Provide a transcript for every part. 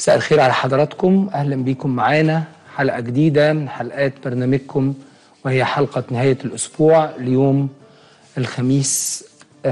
مساء الخير على حضراتكم، أهلا بكم معانا حلقة جديدة من حلقات برنامجكم، وهي حلقة نهاية الأسبوع ليوم الخميس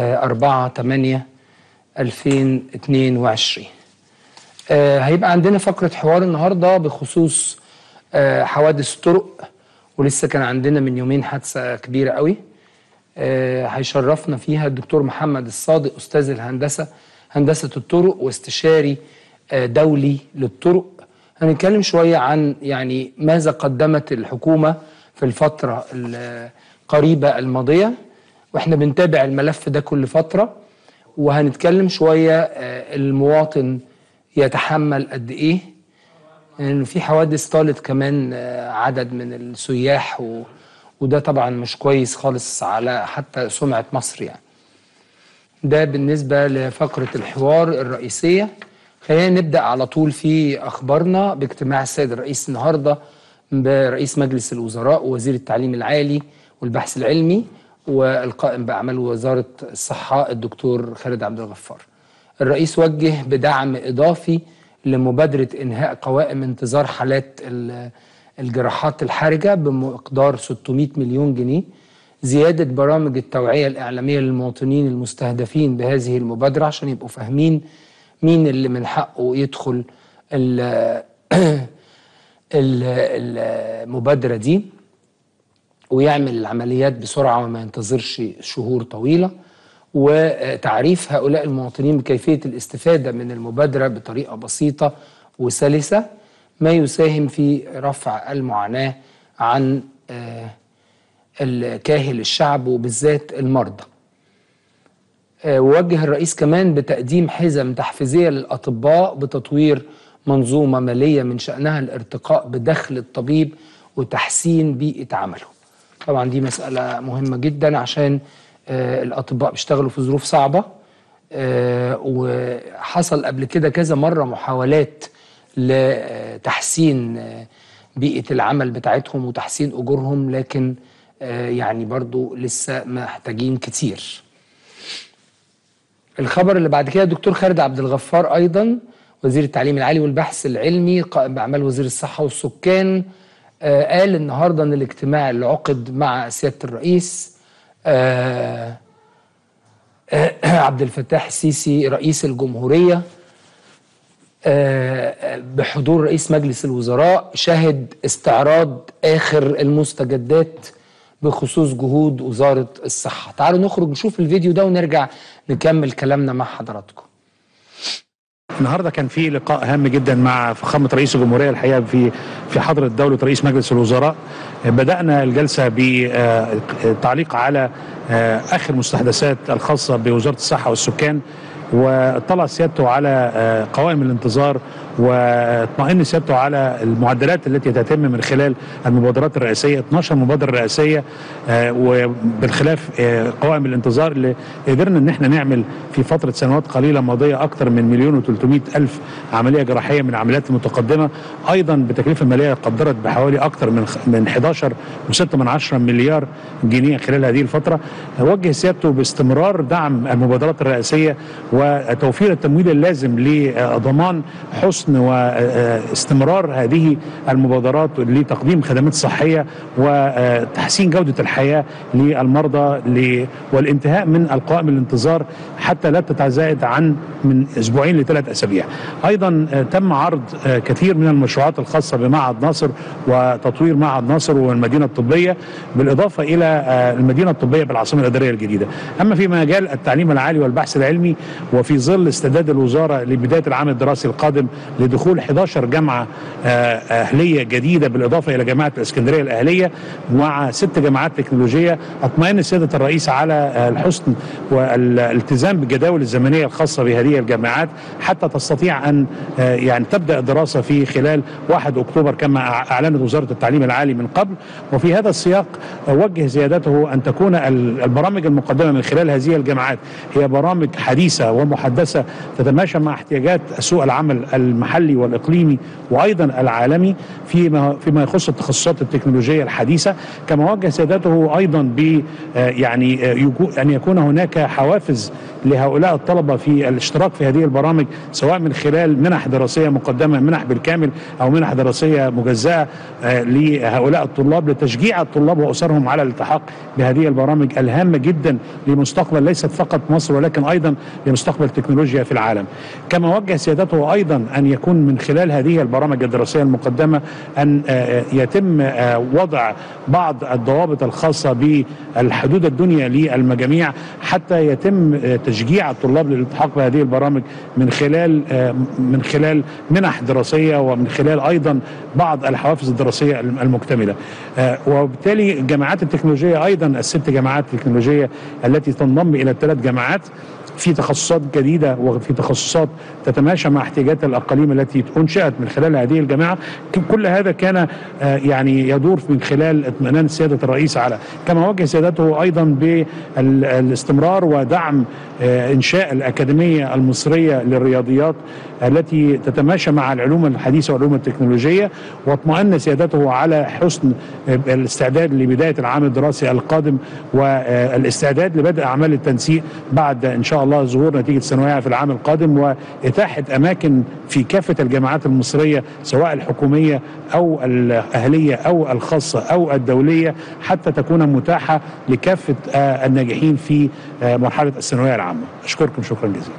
4/8/2022. هيبقى عندنا فقرة حوار النهاردة بخصوص حوادث الطرق، ولسه كان عندنا من يومين حادثة كبيرة قوي. هيشرفنا فيها الدكتور محمد الصادق، أستاذ هندسة الطرق واستشاري دولي للطرق. هنتكلم شوية عن يعني ماذا قدمت الحكومة في الفترة القريبة الماضية، واحنا بنتابع الملف ده كل فترة، وهنتكلم شوية المواطن يتحمل قد ايه، لأنه في حوادث طالت كمان عدد من السياح وده طبعا مش كويس خالص على حتى سمعة مصر يعني. ده بالنسبة لفقرة الحوار الرئيسية. خلينا نبدأ على طول في أخبارنا باجتماع السيد الرئيس النهاردة برئيس مجلس الوزراء ووزير التعليم العالي والبحث العلمي والقائم بأعمال وزارة الصحة الدكتور خالد عبد الغفار. الرئيس وجه بدعم إضافي لمبادرة إنهاء قوائم انتظار حالات الجراحات الحرجة بمقدار 600 مليون جنيه، زيادة برامج التوعية الإعلامية للمواطنين المستهدفين بهذه المبادرة عشان يبقوا فاهمين مين اللي من حقه يدخل المبادرة دي ويعمل العمليات بسرعة وما ينتظرش شهور طويلة، وتعريف هؤلاء المواطنين بكيفية الاستفادة من المبادرة بطريقة بسيطة وسلسة، ما يساهم في رفع المعاناة عن الكاهل الشعب وبالذات المرضى. ووجه الرئيس كمان بتقديم حزم تحفيزية للأطباء بتطوير منظومة مالية من شأنها الارتقاء بدخل الطبيب وتحسين بيئة عمله. طبعا دي مسألة مهمة جدا عشان الأطباء بيشتغلوا في ظروف صعبة، وحصل قبل كده كذا مرة محاولات لتحسين بيئة العمل بتاعتهم وتحسين أجورهم، لكن يعني برضو لسه محتاجين كتير. الخبر اللي بعد كده الدكتور خالد عبد الغفار أيضا وزير التعليم العالي والبحث العلمي قائم بأعمال وزير الصحة والسكان قال النهاردة أن الاجتماع اللي عقد مع سيادة الرئيس عبد الفتاح السيسي رئيس الجمهورية بحضور رئيس مجلس الوزراء شهد استعراض آخر المستجدات بخصوص جهود وزارة الصحة. تعالوا نخرج نشوف الفيديو ده ونرجع نكمل كلامنا مع حضراتكم. النهارده كان في لقاء هام جدا مع فخامه رئيس الجمهوريه الحقيقه في حضره دوله رئيس مجلس الوزراء. بدانا الجلسه بالتعليق على اخر مستحدثات الخاصه بوزاره الصحه والسكان، واطلع سيادته على قوائم الانتظار، واطمئن سيادته على المعدلات التي تتم من خلال المبادرات الرئاسيه، 12 مبادره رئاسيه، وبالخلاف قوائم الانتظار اللي قدرنا ان احنا نعمل في فتره سنوات قليله ماضيه اكثر من 1,300,000 عمليه جراحيه من العمليات المتقدمه، ايضا بتكلفه ماليه قدرت بحوالي اكثر من 11.6 مليار جنيه خلال هذه الفتره. وجه سيادته باستمرار دعم المبادرات الرئاسيه وتوفير التمويل اللازم لضمان حسن واستمرار هذه المبادرات لتقديم خدمات صحية وتحسين جودة الحياة للمرضى والانتهاء من القوائم الانتظار حتى لا تتزايد عن من أسبوعين ل3 أسابيع. أيضا تم عرض كثير من المشروعات الخاصة بمعهد ناصر وتطوير معهد ناصر والمدينة الطبية، بالإضافة إلى المدينة الطبية بالعاصمة الإدارية الجديدة. أما في مجال التعليم العالي والبحث العلمي، وفي ظل استعداد الوزارة لبداية العام الدراسي القادم لدخول 11 جامعة أهلية جديدة بالإضافة إلى جامعة الإسكندرية الأهلية مع 6 جامعات تكنولوجية، أطمئن سيادة الرئيس على الحسن والالتزام بالجداول الزمنية الخاصة بهذه الجامعات حتى تستطيع أن يعني تبدأ الدراسة في خلال 1 أكتوبر كما أعلنت وزارة التعليم العالي من قبل. وفي هذا السياق وجه زيادته أن تكون البرامج المقدمة من خلال هذه الجامعات هي برامج حديثة ومحدثة تتماشى مع احتياجات سوق العمل المحلي والاقليمي وايضا العالمي فيما يخص التخصصات التكنولوجيه الحديثه. كما وجه سيادته ايضا ب يعني ان يكون هناك حوافز لهؤلاء الطلبه في الاشتراك في هذه البرامج، سواء من خلال منح دراسيه مقدمه، منح بالكامل، او منح دراسيه مجزاه لهؤلاء الطلاب، لتشجيع الطلاب واسرهم على الالتحاق بهذه البرامج الهامه جدا لمستقبل ليست فقط مصر ولكن ايضا لمستقبل التكنولوجيا في العالم. كما وجه سيادته ايضا ان يكون من خلال هذه البرامج الدراسيه المقدمه ان يتم وضع بعض الضوابط الخاصه بالحدود الدنيا للمجاميع حتى يتم تشجيع الطلاب للالتحاق بهذه البرامج من خلال منح دراسيه ومن خلال ايضا بعض الحوافز الدراسيه المكتمله. وبالتالي الجامعات التكنولوجيه ايضا الست جامعات التكنولوجيه التي تنضم الى الثلاث جامعات في تخصصات جديده وفي تخصصات تتماشى مع احتياجات الاقاليم التي انشئت من خلال هذه الجامعه. كل هذا كان يعني يدور من خلال اطمئنان سياده الرئيس على، كما وجه سيادته ايضا بالاستمرار ودعم انشاء الاكاديميه المصريه للرياضيات التي تتماشى مع العلوم الحديثه والعلوم التكنولوجيه، واطمئن سيادته على حسن الاستعداد لبدايه العام الدراسي القادم والاستعداد لبدء اعمال التنسيق بعد ان شاء الله ظهور نتيجه الثانويه في العام القادم، واتاحه اماكن في كافه الجامعات المصريه سواء الحكوميه او الاهليه او الخاصه او الدوليه حتى تكون متاحه لكافه الناجحين في مرحله الثانويه العامه. اشكركم شكرا جزيلا.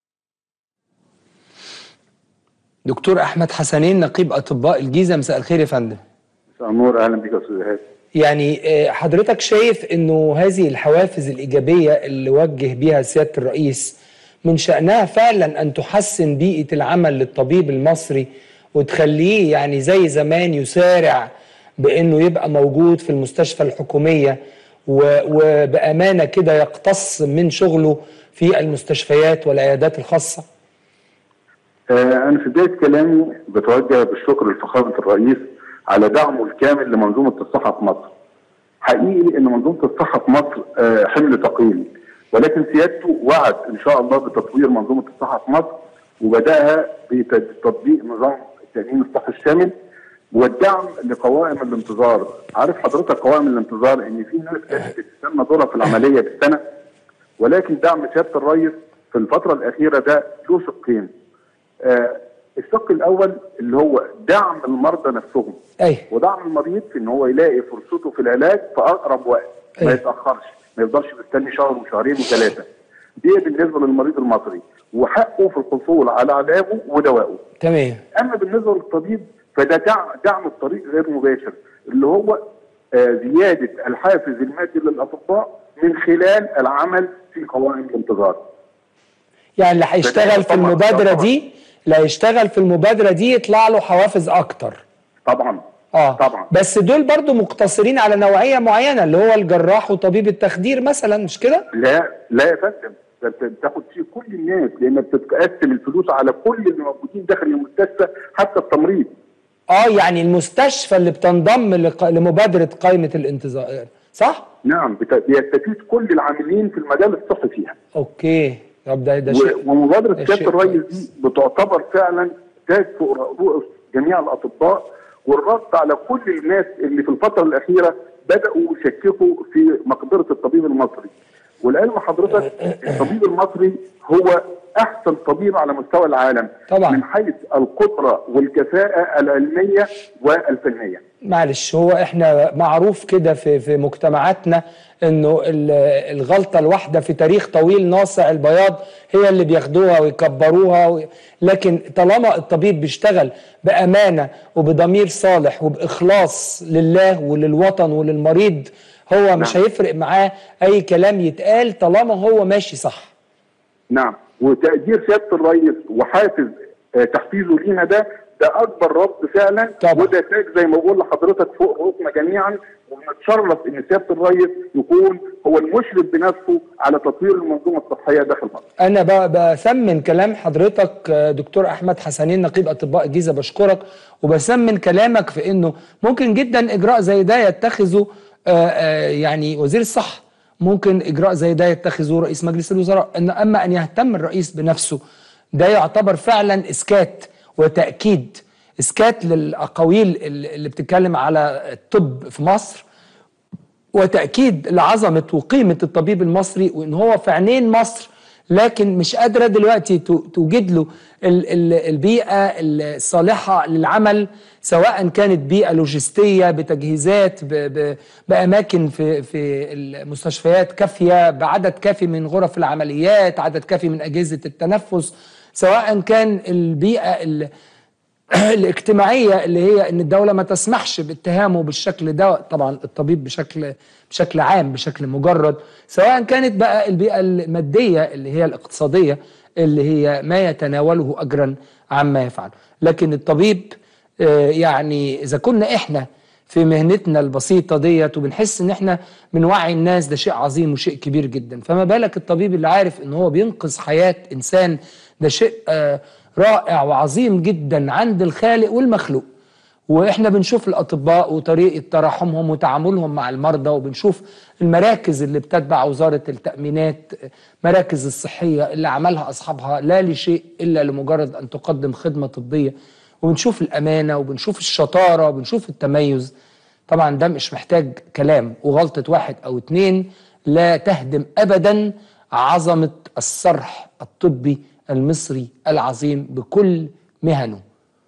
دكتور احمد حسنين، نقيب اطباء الجيزه، مساء الخير يا فندم. مساء النور، اهلا بك يا استاذ ايهاب. يعني حضرتك شايف انه هذه الحوافز الايجابيه اللي وجه بها سياده الرئيس من شأنها فعلا ان تحسن بيئه العمل للطبيب المصري وتخليه يعني زي زمان يسارع بانه يبقى موجود في المستشفى الحكوميه وبامانه كده يقتص من شغله في المستشفيات والعيادات الخاصه؟ أنا في بداية كلامي بتوجه بالشكر لفخامة الرئيس على دعمه الكامل لمنظومة الصحة في مصر. حقيقي إن منظومة الصحة في مصر حمل ثقيل، ولكن سيادته وعد إن شاء الله بتطوير منظومة الصحة في مصر، وبدأها بتطبيق نظام التأمين الصحي الشامل والدعم لقوائم الانتظار. عارف حضرتك قوائم الانتظار إن في ناس كانت بتستنى دورها في العملية بالسنة، ولكن دعم سيادة الرئيس في الفترة الأخيرة ده له شقين. الشق الاول اللي هو دعم المرضى نفسهم، ودعم المريض في ان هو يلاقي فرصته في العلاج في اقرب وقت، ما يتاخرش، ما يفضلش مستني شهر وشهرين وثلاثه. دي بالنسبه للمريض المصري وحقه في الحصول على علاجه ودوائه. تمام. اما بالنسبه للطبيب فده دعم الطريق غير مباشر اللي هو زياده الحافز المادي للاطباء من خلال العمل في قوائم الانتظار. يعني اللي هيشتغل في المبادره دي يطلع له حوافز اكتر. طبعا. طبعا. بس دول برضو مقتصرين على نوعيه معينه اللي هو الجراح وطبيب التخدير مثلا، مش كده؟ لا يا فندم، انت بتاخد فيه كل الناس لان بتتقسم الفلوس على كل اللي موجودين داخل المستشفى حتى التمريض. يعني المستشفى اللي بتنضم لمبادره قائمه الانتظار، صح؟ نعم، بيستفيد كل العاملين في المجال الصحي فيها. اوكي. طب ده شيء، ومبادره سياده الرئيس دي بتعتبر فعلا تاج فوق رؤوس جميع الاطباء، والرد على كل الناس اللي في الفتره الاخيره بداوا يشككوا في مقدره الطبيب المصري. والعلم حضرتك الطبيب المصري هو احسن طبيب على مستوى العالم طبعا من حيث القدره والكفاءه العلميه والفنيه. معلش، هو احنا معروف كده في مجتمعاتنا انه الغلطه الواحده في تاريخ طويل ناصع البياض هي اللي بياخدوها ويكبروها لكن طالما الطبيب بيشتغل بامانه وبضمير صالح وباخلاص لله وللوطن وللمريض، هو مش هيفرق معاه اي كلام يتقال طالما هو ماشي صح. نعم، وتقدير سياده الرئيس وحافز تحفيزه لينا ده اكبر رد فعلا طبعا. وده تاج زي ما بقول لحضرتك فوق رؤوسنا جميعا، ونتشرف ان سياده الرئيس يكون هو المشرف بنفسه على تطوير المنظومه الصحيه داخل مصر. انا بثمن كلام حضرتك دكتور احمد حسنين نقيب اطباء الجيزه، بشكرك وبثمن كلامك في انه ممكن جدا اجراء زي ده يتخذه يعني وزير الصحه، ممكن اجراء زي ده يتخذه رئيس مجلس الوزراء، اما ان يهتم الرئيس بنفسه ده يعتبر فعلا اسكات وتأكيد إسكات للأقاويل اللي بتتكلم على الطب في مصر، وتأكيد لعظمة وقيمة الطبيب المصري وإن هو في عينين مصر، لكن مش قادرة دلوقتي توجد له البيئة الصالحة للعمل، سواء كانت بيئة لوجستية بتجهيزات بأماكن في المستشفيات كافية، بعدد كافي من غرف العمليات، عدد كافي من أجهزة التنفس، سواء كان البيئة الاجتماعية اللي هي ان الدولة ما تسمحش باتهامه بالشكل ده، طبعا الطبيب بشكل عام بشكل مجرد، سواء كانت بقى البيئة المادية اللي هي الاقتصادية اللي هي ما يتناوله أجرا عما يفعل. لكن الطبيب يعني إذا كنا إحنا في مهنتنا البسيطة ديت وبنحس إن إحنا بنوعي الناس، ده شيء عظيم وشيء كبير جدا، فما بالك الطبيب اللي عارف إن هو بينقذ حياة إنسان، ده شيء رائع وعظيم جدا عند الخالق والمخلوق. واحنا بنشوف الاطباء وطريقه تراحمهم وتعاملهم مع المرضى، وبنشوف المراكز اللي بتتبع وزاره التامينات، مراكز الصحيه اللي عملها اصحابها لا لشيء الا لمجرد ان تقدم خدمه طبيه، وبنشوف الامانه وبنشوف الشطاره وبنشوف التميز. طبعا ده مش محتاج كلام، وغلطه واحد او اتنين لا تهدم ابدا عظمه الصرح الطبي المصري العظيم بكل مهنه.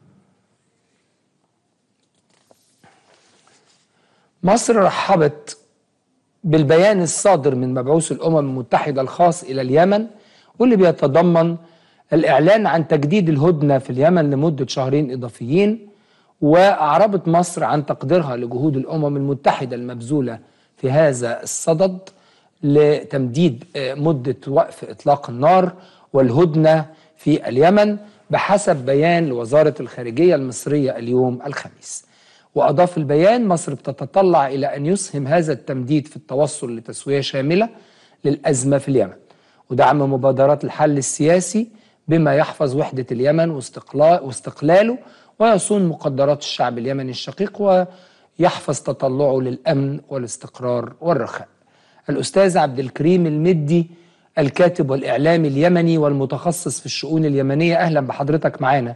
مصر رحبت بالبيان الصادر من مبعوث الأمم المتحدة الخاص إلى اليمن، واللي بيتضمن الإعلان عن تجديد الهدنة في اليمن لمدة 2 شهر إضافيين، وأعربت مصر عن تقديرها لجهود الأمم المتحدة المبذولة في هذا الصدد لتمديد مدة وقف إطلاق النار والهدنة في اليمن بحسب بيان لوزارة الخارجية المصرية اليوم الخميس. وأضاف البيان: مصر بتتطلع إلى أن يسهم هذا التمديد في التوصل لتسوية شاملة للأزمة في اليمن، ودعم مبادرات الحل السياسي بما يحفظ وحدة اليمن واستقلاله، ويصون مقدرات الشعب اليمني الشقيق، ويحفظ تطلعه للأمن والاستقرار والرخاء. الأستاذ عبد الكريم المدي، الكاتب والإعلامي اليمني والمتخصص في الشؤون اليمنية، أهلا بحضرتك معنا.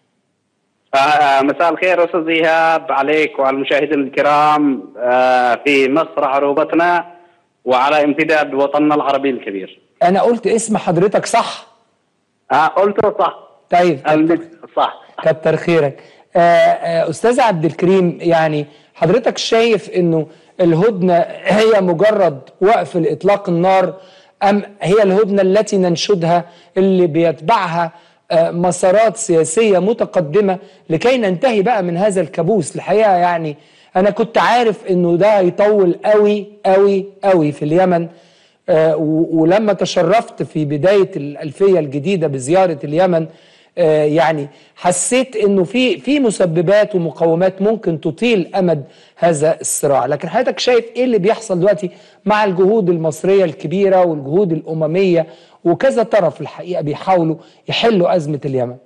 مساء الخير أستاذ إيهاب، عليك وعلى المشاهدين الكرام في مصر عروبتنا وعلى امتداد وطننا العربي الكبير. أنا قلت اسم حضرتك صح؟ قلته صح. طيب صح، كتر خيرك. أستاذ عبد الكريم، يعني حضرتك شايف إنه الهدنة هي مجرد وقف لإطلاق النار، أم هي الهدنة التي ننشدها اللي بيتبعها مسارات سياسية متقدمة لكي ننتهي بقى من هذا الكابوس؟ الحقيقة يعني أنا كنت عارف إنه ده هيطول قوي قوي قوي في اليمن، ولما تشرفت في بداية الألفية الجديدة بزيارة اليمن يعني حسيت إنه في مسببات ومقومات ممكن تطيل أمد هذا الصراع. لكن حضرتك شايف إيه اللي بيحصل دلوقتي مع الجهود المصرية الكبيرة والجهود الأممية، وكذا طرف الحقيقة بيحاولوا يحلوا أزمة اليمن؟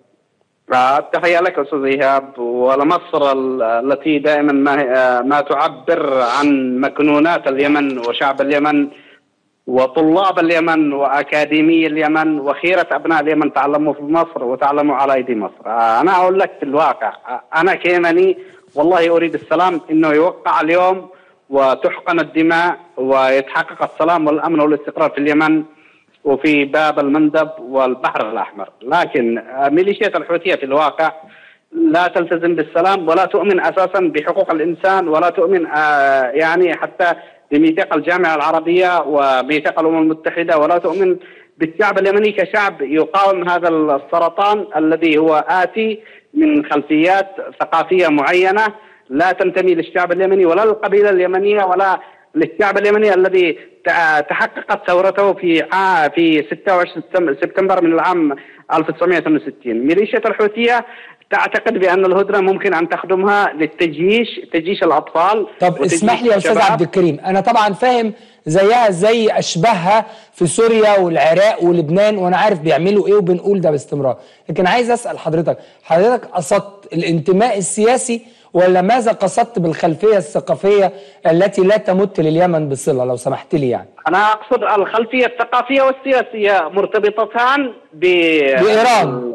تحية لك أستاذ إيهاب ولمصر التي دائما ما تعبر عن مكنونات اليمن وشعب اليمن وطلاب اليمن وأكاديمي اليمن وخيرة أبناء اليمن تعلموا في مصر وتعلموا على أيدي مصر. أنا أقول لك في الواقع، أنا كيمني والله أريد السلام، إنه يوقع اليوم وتحقن الدماء ويتحقق السلام والأمن والاستقرار في اليمن وفي باب المندب والبحر الأحمر. لكن ميليشيات الحوثية في الواقع لا تلتزم بالسلام ولا تؤمن أساسا بحقوق الإنسان ولا تؤمن يعني حتى بميثاق الجامعة العربية وميثاق الأمم المتحدة، ولا تؤمن بالشعب اليمني كشعب يقاوم هذا السرطان الذي هو آتي من خلفيات ثقافية معينة لا تنتمي للشعب اليمني ولا للقبيلة اليمنية ولا للشعب اليمني الذي تحققت ثورته في 26 سبتمبر من العام 1968. ميليشيا الحوثية تعتقد بأن الهدنة ممكن أن تخدمها تجيش الأطفال. طب اسمح لي يا أستاذ عبد الكريم، أنا طبعا فاهم زيها زي أشباهها في سوريا والعراق ولبنان، وأنا عارف بيعملوا إيه وبنقول ده باستمرار، لكن عايز أسأل حضرتك قصدت الانتماء السياسي ولا ماذا قصدت بالخلفية الثقافية التي لا تمت لليمن بصلة، لو سمحت لي؟ يعني أنا أقصد الخلفية الثقافية والسياسية مرتبطتان بإيران.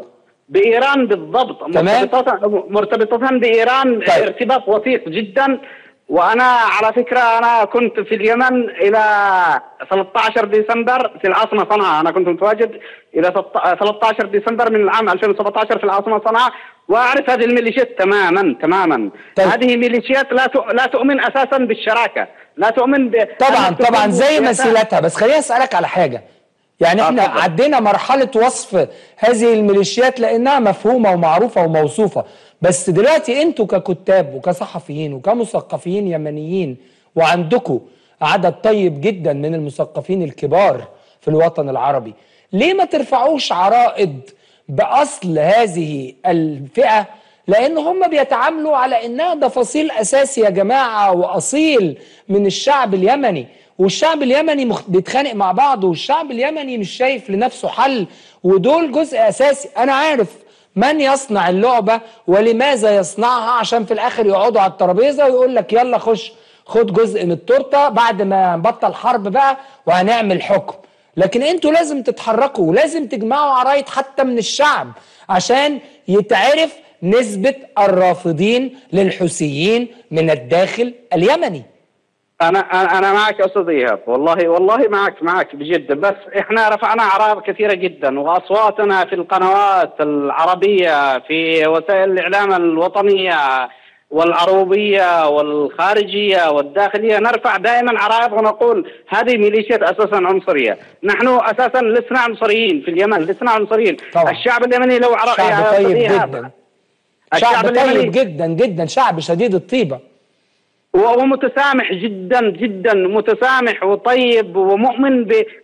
بإيران بالضبط، مرتبطة بإيران. طيب. ارتباط وثيق جدا. وأنا على فكرة أنا كنت في اليمن إلى 13 ديسمبر في العاصمة صنعاء. أنا كنت متواجد إلى 13 ديسمبر من العام 2017 في العاصمة صنعاء، وأعرف هذه الميليشيات تماما. طيب. هذه ميليشيات لا تؤمن أساسا بالشراكة، لا تؤمن طبعا زي مسيلتها. بس خليني أسألك على حاجة، يعني احنا عدينا مرحلة وصف هذه الميليشيات لأنها مفهومة ومعروفة وموصوفة، بس دلوقتي انتوا ككتاب وكصحفيين وكمثقفين يمنيين، وعندكم عدد طيب جدا من المثقفين الكبار في الوطن العربي، ليه ما ترفعوش عرائض بأصل هذه الفئة؟ لأن هم بيتعاملوا على إنها ده فصيل أساسي يا جماعة وأصيل من الشعب اليمني، والشعب اليمني بيتخانق مع بعض، والشعب اليمني مش شايف لنفسه حل، ودول جزء أساسي. أنا عارف من يصنع اللعبة ولماذا يصنعها، عشان في الآخر يقعدوا على الترابيزة ويقول لك يلا خد جزء من التورتة بعد ما نبطل حرب بقى وهنعمل حكم. لكن انتوا لازم تتحركوا ولازم تجمعوا عرايض حتى من الشعب عشان يتعرف نسبة الرافضين للحوثيين من الداخل اليمني. أنا معك يا أستاذ إيهاب، والله معك بجد. بس إحنا رفعنا أعراض كثيرة جدا، وأصواتنا في القنوات العربية في وسائل الإعلام الوطنية والعروبية والخارجية والداخلية، نرفع دائما عرائض ونقول هذه ميليشيات أساسا عنصرية. نحن أساسا لسنا عنصريين في اليمن، لسنا عنصريين. الشعب اليمني لو شعب طيب جدا، شعب طيب جدا جدا، شعب شديد الطيبة ومتسامح جدا جدا، متسامح وطيب ومؤمن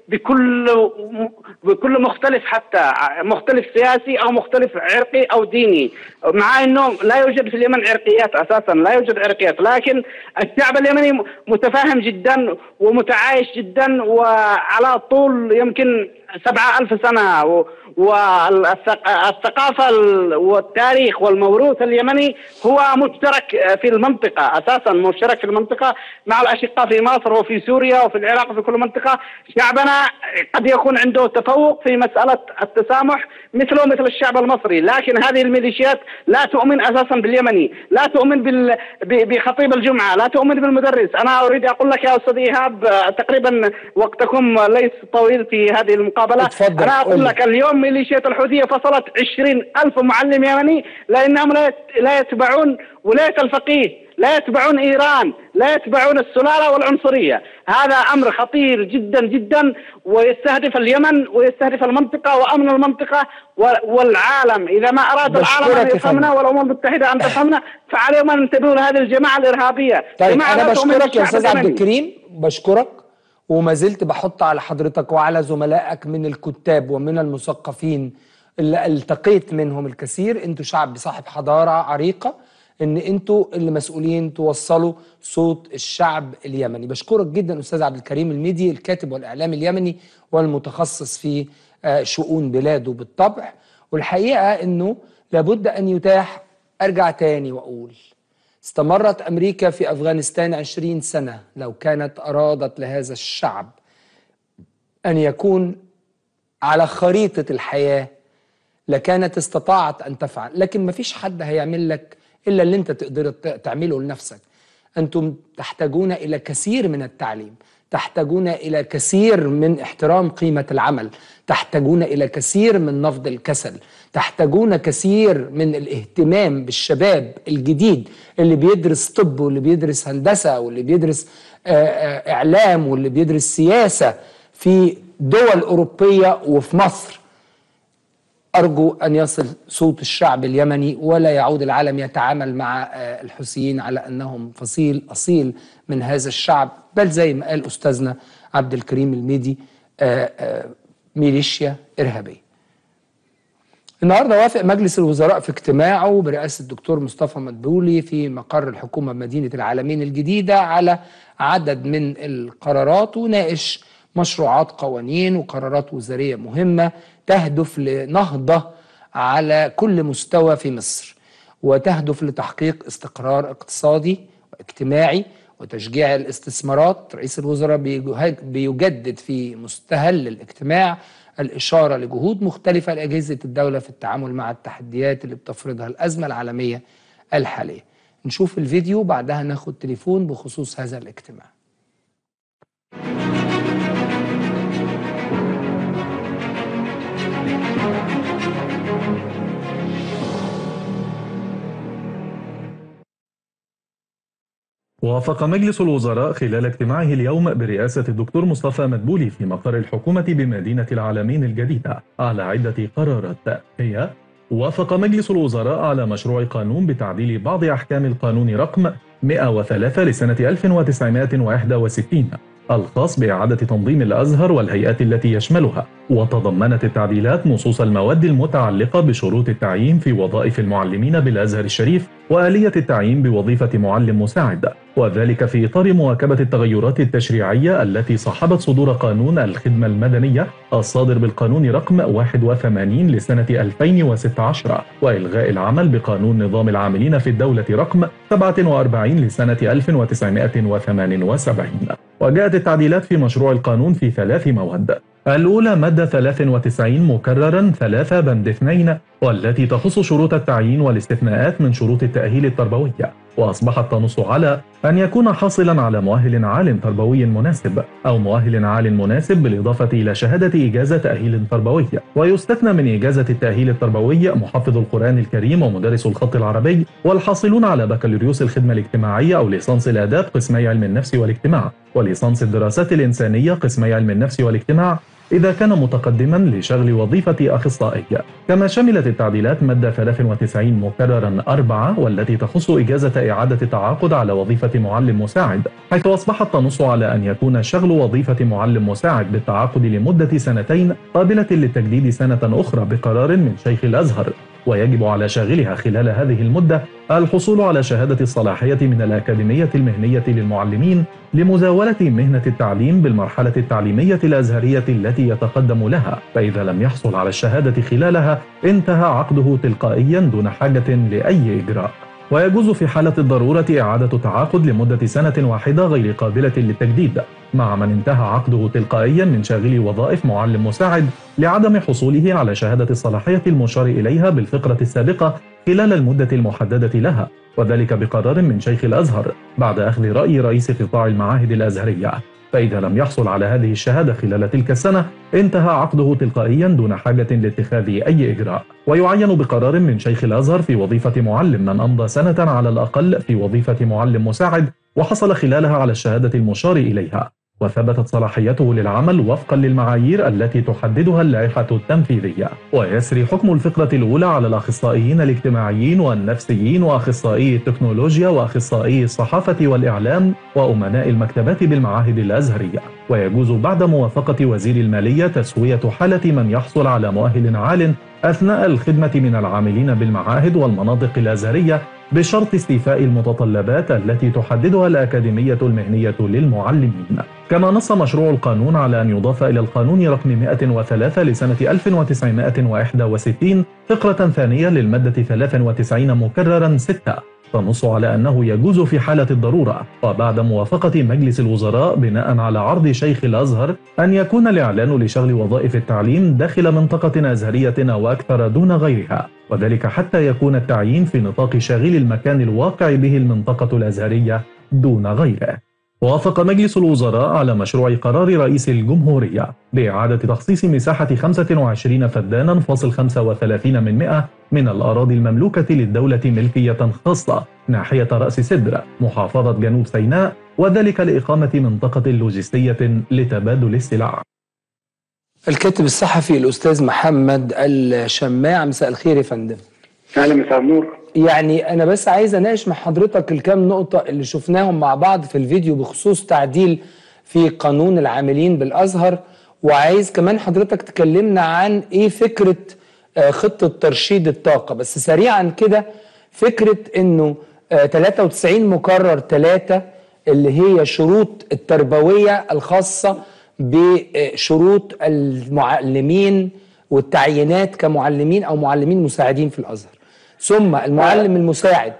بكل مختلف، حتى مختلف سياسي او مختلف عرقي او ديني، مع انه لا يوجد في اليمن عرقيات اساسا، لا يوجد عرقيات، لكن الشعب اليمني متفاهم جدا ومتعايش جدا، وعلى طول يمكن 7000 سنة، والثقافة والتاريخ والموروث اليمني هو مشترك في المنطقة، أساسا مشترك في المنطقة مع الأشقاء في مصر وفي سوريا وفي العراق وفي كل منطقة. شعبنا قد يكون عنده تفوق في مسألة التسامح مثل الشعب المصري، لكن هذه الميليشيات لا تؤمن أساسا باليمني، لا تؤمن بخطيب الجمعة، لا تؤمن بالمدرس. أنا أريد أقول لك يا أستاذ إيهاب، تقريبا وقتكم ليس طويل في هذه المقابلة. أنا أقول لك اليوم ميليشيات الحوثية فصلت 20,000 معلم يمني لأنهم لا يتبعون ولاية الفقيه، لا يتبعون إيران، لا يتبعون السلالة والعنصرية. هذا أمر خطير جدا جدا، ويستهدف اليمن ويستهدف المنطقة وأمن المنطقة والعالم. إذا ما أراد العالم أن يفهمنا والأمم المتحدة أن تفهمنا، فعليهم أن ينتبهوا لهذه الجماعة الإرهابية. طيب أنا بشكرك يا أستاذ عبد الكريم، بشكرك، وما زلت بحط على حضرتك وعلى زملائك من الكتاب ومن المثقفين اللي التقيت منهم الكثير، انتوا شعب صاحب حضارة عريقة، ان انتوا اللي مسؤولين توصلوا صوت الشعب اليمني. بشكرك جدا أستاذ عبد الكريم الميدي، الكاتب والإعلام اليمني والمتخصص في شؤون بلاده بالطبع. والحقيقة انه لابد ان يتاح، ارجع تاني واقول، استمرت أمريكا في أفغانستان 20 سنة، لو كانت أرادت لهذا الشعب أن يكون على خريطة الحياة لكانت استطاعت أن تفعل، لكن مفيش حد هيعمل لك إلا اللي أنت تقدر تعمله لنفسك. أنتم تحتاجون إلى كثير من التعليم، تحتاجون إلى كثير من احترام قيمة العمل، تحتاجون إلى كثير من نفض الكسل، تحتاجون كثير من الاهتمام بالشباب الجديد اللي بيدرس طب واللي بيدرس هندسة واللي بيدرس إعلام واللي بيدرس سياسة في دول أوروبية وفي مصر. أرجو أن يصل صوت الشعب اليمني ولا يعود العالم يتعامل مع الحوثيين على أنهم فصيل أصيل من هذا الشعب، بل زي ما قال أستاذنا عبد الكريم الميدي ميليشيا إرهابية. النهارده وافق مجلس الوزراء في اجتماعه برئاسة الدكتور مصطفى مدبولي في مقر الحكومة بمدينة العالمين الجديدة على عدد من القرارات، وناقش مشروعات قوانين وقرارات وزارية مهمة تهدف لنهضة على كل مستوى في مصر، وتهدف لتحقيق استقرار اقتصادي واجتماعي وتشجيع الاستثمارات، رئيس الوزراء بيجدد في مستهل الاجتماع الإشارة لجهود مختلفة لأجهزة الدولة في التعامل مع التحديات اللي بتفرضها الأزمة العالمية الحالية. نشوف الفيديو بعدها ناخد تليفون بخصوص هذا الاجتماع. وافق مجلس الوزراء خلال اجتماعه اليوم برئاسة الدكتور مصطفى مدبولي في مقر الحكومة بمدينة العالمين الجديدة على عدة قرارات. هي: وافق مجلس الوزراء على مشروع قانون بتعديل بعض أحكام القانون رقم 103 لسنة 1961 الخاص بإعادة تنظيم الأزهر والهيئات التي يشملها، وتضمنت التعديلات نصوص المواد المتعلقة بشروط التعيين في وظائف المعلمين بالأزهر الشريف وآلية التعيين بوظيفة معلم مساعد، وذلك في إطار مواكبة التغيرات التشريعية التي صاحبت صدور قانون الخدمة المدنية الصادر بالقانون رقم 81 لسنة 2016 وإلغاء العمل بقانون نظام العاملين في الدولة رقم 47 لسنة 1978. وجاءت التعديلات في مشروع القانون في 3 مواد. الأولى مادة 93 مكررا 3 بند 2 والتي تخص شروط التعيين والاستثناءات من شروط التأهيل التربوية، وأصبحت تنص على أن يكون حاصلا على مؤهل عال تربوي مناسب أو مؤهل عال مناسب بالإضافة إلى شهادة إجازة تأهيل تربوي، ويستثنى من إجازة التأهيل التربوي محفظ القرآن الكريم ومدرس الخط العربي والحاصلون على بكالوريوس الخدمة الاجتماعية أو ليسانس الآداب قسمي علم النفس والاجتماع وليسانس الدراسات الإنسانية قسمي علم النفس والاجتماع إذا كان متقدما لشغل وظيفة أخصائي. كما شملت التعديلات مادة 93 مكررا 4 والتي تخص إجازة إعادة التعاقد على وظيفة معلم مساعد، حيث أصبحت تنص على أن يكون شغل وظيفة معلم مساعد بالتعاقد لمدة 2 سنين قابلة للتجديد سنة أخرى بقرار من شيخ الأزهر، ويجب على شاغلها خلال هذه المدة الحصول على شهادة الصلاحية من الأكاديمية المهنية للمعلمين لمزاولة مهنة التعليم بالمرحلة التعليمية الأزهرية التي يتقدم لها، فإذا لم يحصل على الشهادة خلالها انتهى عقده تلقائيا دون حاجة لأي إجراء. ويجوز في حالة الضرورة إعادة تعاقد لمدة 1 سنة غير قابلة للتجديد مع من انتهى عقده تلقائيا من شاغلي وظائف معلم مساعد لعدم حصوله على شهادة الصلاحية المشار إليها بالفقرة السابقة خلال المدة المحددة لها، وذلك بقرار من شيخ الأزهر بعد أخذ رأي رئيس قطاع المعاهد الأزهرية. فإذا لم يحصل على هذه الشهادة خلال تلك السنة انتهى عقده تلقائيا دون حاجة لاتخاذ أي إجراء. ويعين بقرار من شيخ الأزهر في وظيفة معلم من أمضى سنة على الأقل في وظيفة معلم مساعد وحصل خلالها على الشهادة المشار إليها وثبتت صلاحيته للعمل وفقا للمعايير التي تحددها اللائحة التنفيذية. ويسري حكم الفقرة الأولى على الأخصائيين الاجتماعيين والنفسيين وأخصائي التكنولوجيا وأخصائي الصحافة والإعلام وأمناء المكتبات بالمعاهد الأزهرية. ويجوز بعد موافقة وزير المالية تسوية حالة من يحصل على مؤهل عال أثناء الخدمة من العاملين بالمعاهد والمناطق الأزهرية بشرط استيفاء المتطلبات التي تحددها الأكاديمية المهنية للمعلمين. كما نص مشروع القانون على أن يضاف إلى القانون رقم 103 لسنة 1961 فقرة ثانية للمادة 93 مكررا 6 تنص على أنه يجوز في حالة الضرورة وبعد موافقة مجلس الوزراء بناء على عرض شيخ الأزهر أن يكون الإعلان لشغل وظائف التعليم داخل منطقة أزهرية أو أكثر دون غيرها، وذلك حتى يكون التعيين في نطاق شاغل المكان الواقع به المنطقة الأزهرية دون غيره. وافق مجلس الوزراء على مشروع قرار رئيس الجمهورية بإعادة تخصيص مساحة 25 فدانا فاصل 35 من الأراضي المملوكة للدولة ملكية خاصة ناحية رأس سدر محافظة جنوب سيناء، وذلك لإقامة منطقة لوجستية لتبادل السلع. الكاتب الصحفي الأستاذ محمد الشماع، مساء الخير يا فندم. أهلا، مساء النور. يعني أنا بس عايز أناقش مع حضرتك الكام نقطة اللي شفناهم مع بعض في الفيديو بخصوص تعديل في قانون العاملين بالأزهر، وعايز كمان حضرتك تكلمنا عن إيه فكرة خطة ترشيد الطاقة. بس سريعا كده، فكرة إنه 93 مكرر 3 اللي هي شروط التربوية الخاصة بشروط المعلمين والتعيينات كمعلمين أو معلمين مساعدين في الأزهر، ثم المعلم المساعد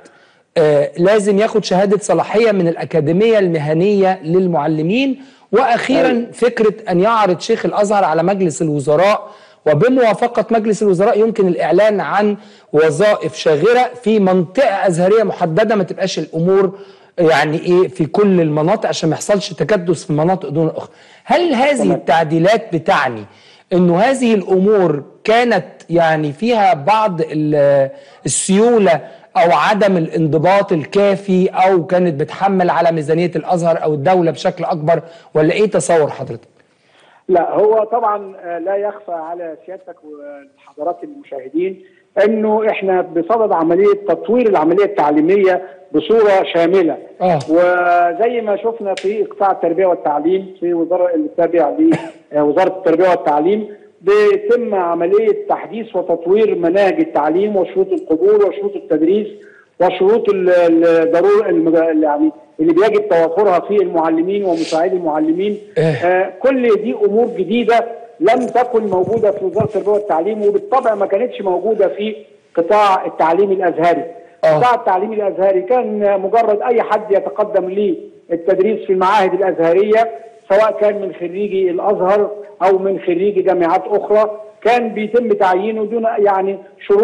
لازم ياخد شهادة صلاحية من الأكاديمية المهنية للمعلمين. وأخيرا فكرة أن يعرض شيخ الأزهر على مجلس الوزراء، وبموافقة مجلس الوزراء يمكن الإعلان عن وظائف شاغرة في منطقة أزهرية محددة، ما تبقاش الأمور يعني إيه في كل المناطق عشان ما يحصلش تكدس في مناطق دون أخرى. هل هذه التعديلات بتعني أنه هذه الأمور كانت يعني فيها بعض السيولة أو عدم الانضباط الكافي، أو كانت بتحمل على ميزانية الأزهر أو الدولة بشكل أكبر، ولا إيه تصور حضرتك؟ لا، هو طبعا لا يخفى على سيادتك وحضرات المشاهدين انه احنا بصدد عمليه تطوير العمليه التعليميه بصوره شامله. وزي ما شفنا في قطاع التربيه والتعليم في وزاره التابع لوزاره التربيه والتعليم، بيتم عمليه تحديث وتطوير مناهج التعليم وشروط القبول وشروط التدريس وشروط الضروره يعني اللي بيجب توافرها في المعلمين ومساعدي المعلمين. كل دي امور جديده لم تكن موجوده في وزاره التربيه والتعليم، وبالطبع ما كانتش موجوده في قطاع التعليم الازهري. قطاع التعليم الازهري كان مجرد اي حد يتقدم للتدريس في المعاهد الازهريه، سواء كان من خريجي الازهر او من خريجي جامعات اخرى، كان بيتم تعيينه دون يعني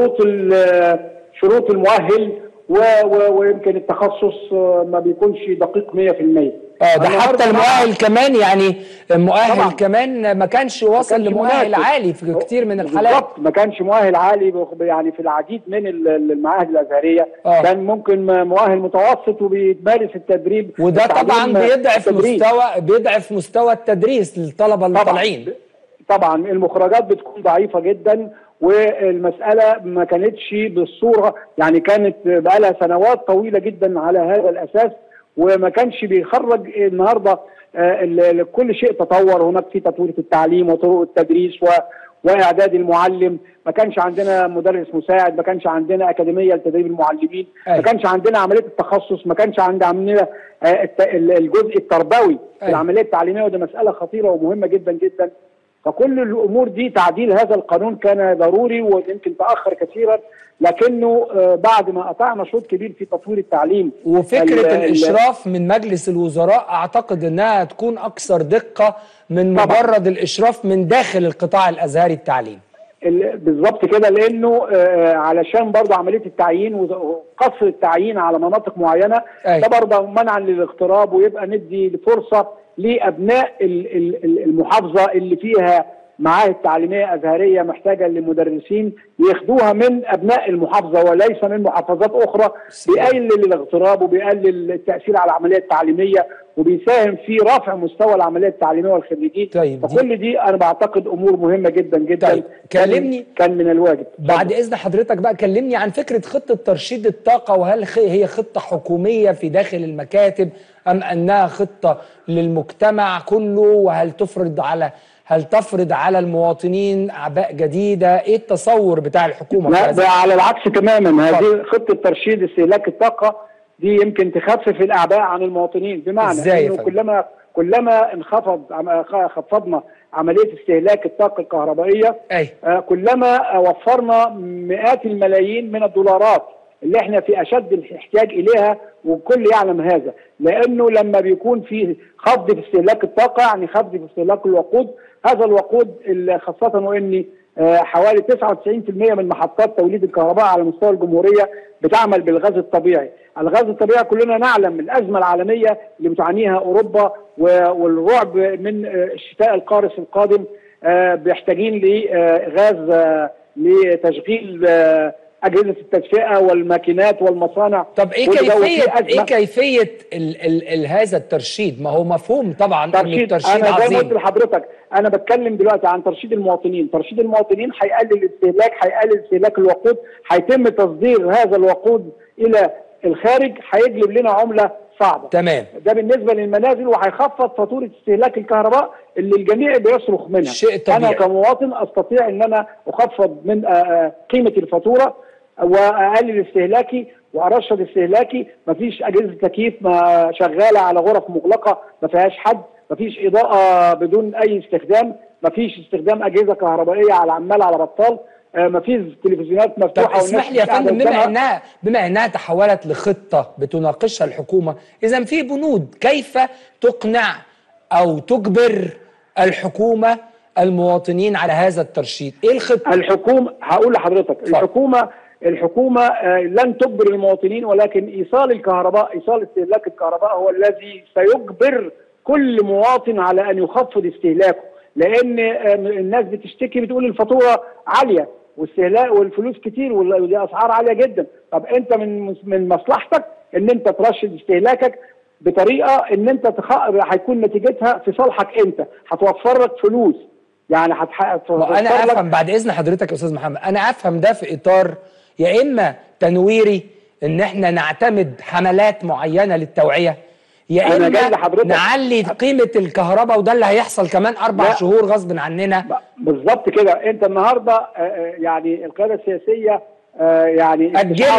شروط المؤهل، ويمكن التخصص ما بيكونش دقيق 100%. ده حتى المؤهل كمان، يعني المؤهل كمان ما كانش واصل لمؤهل عالي في كتير من الحالات. بالظبط، ما كانش مؤهل عالي يعني في العديد من المعاهد الازهريه. كان ممكن مؤهل متوسط وبيمارس التدريب، وده طبعا بيضعف مستوى التدريس للطلبه اللي طالعين. طبعا المخرجات بتكون ضعيفه جدا، والمساله ما كانتش بالصوره، يعني كانت بقالها سنوات طويله جدا على هذا الاساس، وما كانش بيخرج. النهارده كل شيء تطور، هناك في تطوير في التعليم وطرق التدريس واعداد المعلم. ما كانش عندنا مدرس مساعد، ما كانش عندنا اكاديميه لتدريب المعلمين، ما كانش عندنا عمليه التخصص، ما كانش عندنا الجزء التربوي في العمليه التعليميه، وده مساله خطيره ومهمه جدا جدا. فكل الامور دي تعديل هذا القانون كان ضروري، ويمكن تاخر كثيرا، لكنه بعد ما قطعنا شوط كبير في تطوير التعليم. وفكره الاشراف من مجلس الوزراء اعتقد انها تكون اكثر دقه من مجرد الاشراف من داخل القطاع الازهري التعليم. بالظبط كده، لانه علشان برضه عمليه التعيين وقصر التعيين على مناطق معينه، ده برضه منعا للاغتراب، ويبقى ندي فرصه لابناء المحافظه اللي فيها معاهد تعليميه ازهريه محتاجه لمدرسين ياخدوها من ابناء المحافظه وليس من محافظات اخرى. بيقلل الاغتراب وبيقلل التاثير على العمليه التعليميه، وبيساهم في رفع مستوى العمليه التعليميه والخريجين. فكل دي انا بعتقد امور مهمه جدا جدا. كلمني، كان من الواجب. بعد اذن حضرتك بقى كلمني عن فكره خطه ترشيد الطاقه، وهل هي خطه حكوميه في داخل المكاتب ام انها خطه للمجتمع كله؟ وهل تفرض على المواطنين اعباء جديده؟ ايه التصور بتاع الحكومه؟ لا، ده على العكس تماما. هذه خطه ترشيد استهلاك الطاقه دي يمكن تخفف الاعباء عن المواطنين، بمعنى انه كلما خفضنا عمليه استهلاك الطاقه الكهربائيه، كلما وفرنا مئات الملايين من الدولارات اللي احنا في اشد الاحتياج اليها، والكل يعلم هذا. لانه لما بيكون في خفض في استهلاك الطاقه يعني خفض في استهلاك الوقود، هذا الوقود خاصه وان حوالي 99% من محطات توليد الكهرباء على مستوى الجمهوريه بتعمل بالغاز الطبيعي. الغاز الطبيعي كلنا نعلم الازمه العالميه اللي بتعانيها اوروبا والرعب من الشتاء القارس القادم، بيحتاجين لغاز لتشغيل أجهزة التدفئة والماكينات والمصانع. طب إيه كيفية هذا الترشيد؟ ما هو مفهوم طبعا إن الترشيد أنا عظيم. زي ما قلت لحضرتك، أنا بتكلم دلوقتي عن ترشيد المواطنين. ترشيد المواطنين هيقلل الاستهلاك، هيقلل استهلاك الوقود، هيتم تصدير هذا الوقود إلى الخارج، هيجلب لنا عملة صعبة. تمام. ده بالنسبة للمنازل، وهيخفض فاتورة استهلاك الكهرباء اللي الجميع بيصرخ منها. شيء طبيعي. أنا كمواطن أستطيع أن أنا أخفض من قيمة الفاتورة واقلل استهلاكي وارشد استهلاكي. مفيش اجهزه تكييف شغاله على غرف مغلقه ما فيهاش حد، مفيش اضاءه بدون اي استخدام، مفيش استخدام اجهزه كهربائيه على عمال على بطال. مفيش تلفزيونات مفتوحه. طب اسمح لي يا فندم، بما انها تحولت لخطه بتناقشها الحكومه، اذا في بنود كيف تقنع او تجبر الحكومه المواطنين على هذا الترشيد؟ ايه الخطه؟ الحكومه هقول لحضرتك، الحكومه لن تجبر المواطنين، ولكن ايصال استهلاك الكهرباء هو الذي سيجبر كل مواطن على ان يخفض استهلاكه، لان الناس بتشتكي بتقول الفاتوره عاليه واستهلاك والفلوس كتير ودي اسعار عاليه جدا. طب انت من مصلحتك ان انت ترشد استهلاكك بطريقه ان انت هيكون نتيجتها في صالحك، انت هتوفر لك فلوس، يعني انا افهم بعد اذن حضرتك يا استاذ محمد، انا افهم ده في اطار يا اما تنويري ان احنا نعتمد حملات معينه للتوعيه، يا اما نعلي قيمه الكهرباء، وده اللي هيحصل كمان 4 شهور غصب عننا. بالظبط كده. انت النهارده يعني القياده السياسيه يعني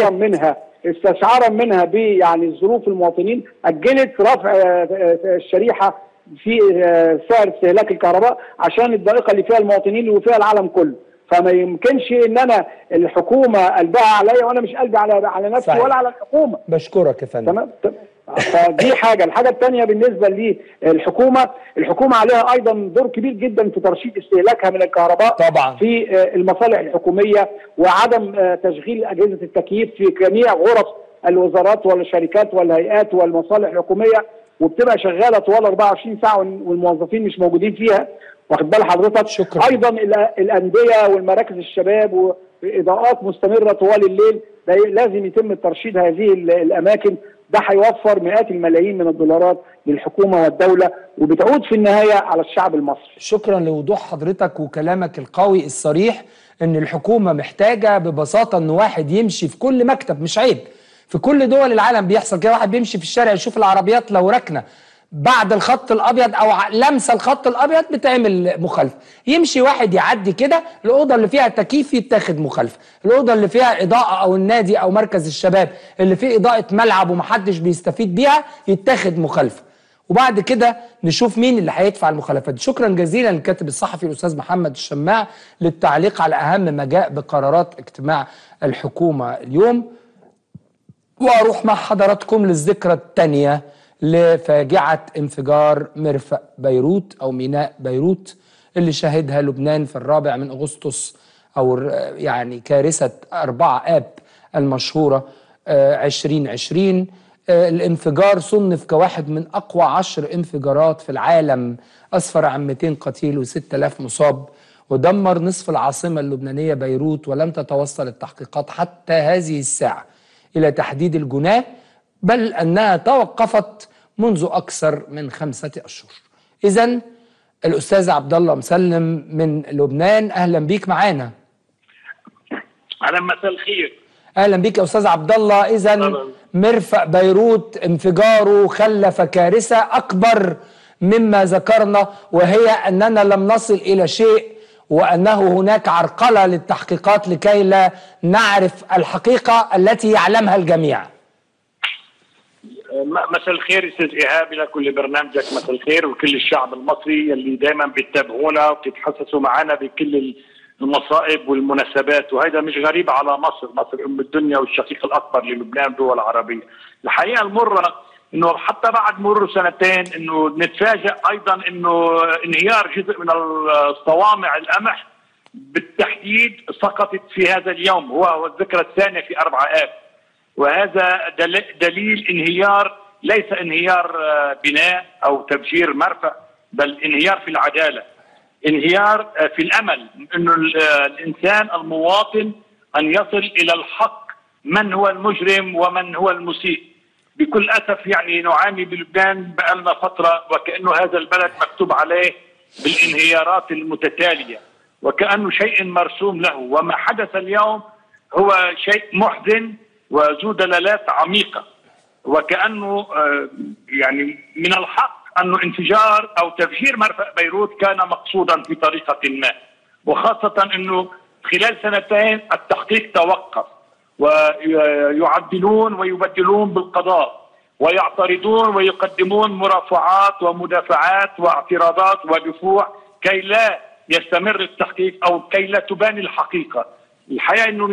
استشعارا منها يعني ظروف المواطنين اجلت رفع الشريحه في سعر استهلاك الكهرباء عشان الضائقه اللي فيها المواطنين وفيها العالم كله. فما يمكنش ان انا الحكومه قلبها عليا وانا مش قلبي على نفسي ولا على الحكومه. بشكرك يا فندم. تمام. فدي حاجه. الحاجه الثانيه بالنسبه للحكومه، الحكومه عليها ايضا دور كبير جدا في ترشيد استهلاكها من الكهرباء طبعا في المصالح الحكوميه، وعدم تشغيل اجهزه التكييف في جميع غرف الوزارات والشركات والهيئات والمصالح الحكوميه، وبتبقى شغاله طوال 24 ساعه والموظفين مش موجودين فيها، واخد بال حضرتك؟ شكرا. ايضا الانديه والمراكز الشباب واضاءات مستمره طوال الليل، لازم يتم ترشيد هذه الاماكن. ده هيوفر مئات الملايين من الدولارات للحكومه والدوله، وبتعود في النهايه على الشعب المصري. شكرا لوضوح حضرتك وكلامك القوي الصريح ان الحكومه محتاجه ببساطه ان واحد يمشي في كل مكتب، مش عيب، في كل دول العالم بيحصل كده، واحد بيمشي في الشارع يشوف العربيات لو ركنه بعد الخط الابيض او لمسه الخط الابيض بتعمل مخالفه، يمشي واحد يعدي كده، الاوضه اللي فيها تكييف يتاخد مخالفه، الاوضه اللي فيها اضاءه او النادي او مركز الشباب اللي فيه اضاءه ملعب ومحدش بيستفيد بيها يتاخد مخالفه، وبعد كده نشوف مين اللي هيدفع المخالفات دي. شكرا جزيلا للكاتب الصحفي الاستاذ محمد الشماع للتعليق على اهم ما جاء بقرارات اجتماع الحكومه اليوم. واروح مع حضراتكم للذكرى الثانيه لفاجعة انفجار مرفأ بيروت أو ميناء بيروت اللي شهدها لبنان في 4 أغسطس، أو يعني كارثة 4 آب المشهورة 2020. الانفجار صنف كواحد من أقوى 10 انفجارات في العالم، أسفر عن 200 قتيل و6000 مصاب، ودمر نصف العاصمة اللبنانية بيروت، ولم تتوصل التحقيقات حتى هذه الساعة إلى تحديد الجناه، بل أنها توقفت منذ أكثر من 5 أشهر. إذن الأستاذ عبد الله مسلم من لبنان، أهلا بيك معانا. أهلا، مساء الخير. أهلا بيك يا أستاذ عبد الله. إذن مرفأ بيروت انفجاره خلف كارثة أكبر مما ذكرنا، وهي أننا لم نصل إلى شيء، وأنه هناك عرقلة للتحقيقات لكي لا نعرف الحقيقة التي يعلمها الجميع. مساء الخير استاذ ايهاب، الى كل برنامجك مساء الخير، وكل الشعب المصري اللي دايما بيتابعونا وبتتحسسوا معنا بكل المصائب والمناسبات، وهذا مش غريب على مصر. مصر ام الدنيا والشقيق الاكبر للبنان والدول العربيه. الحقيقه المره انه حتى بعد مرور 2 سنين انه نتفاجئ ايضا انه انهيار جزء من الصوامع القمح بالتحديد سقطت في هذا اليوم، هو الذكرى الثانيه في 4 آب، وهذا دليل انهيار، ليس انهيار بناء او تفجير مرفأ، بل انهيار في العداله، انهيار في الامل انه الانسان المواطن ان يصل الى الحق، من هو المجرم ومن هو المسيء. بكل اسف يعني نعاني بلبنان بقالنا فتره وكانه هذا البلد مكتوب عليه بالانهيارات المتتاليه، وكانه شيء مرسوم له، وما حدث اليوم هو شيء محزن وذو دلالات عميقة، وكأنه يعني من الحق أنه انفجار أو تفجير مرفأ بيروت كان مقصودا في طريقة ما، وخاصة أنه خلال 2 التحقيق توقف، ويعدلون ويبدلون بالقضاء، ويعترضون ويقدمون مرافعات ومدافعات واعتراضات ودفوع كي لا يستمر التحقيق أو كي لا تبان الحقيقة. الحقيقه انه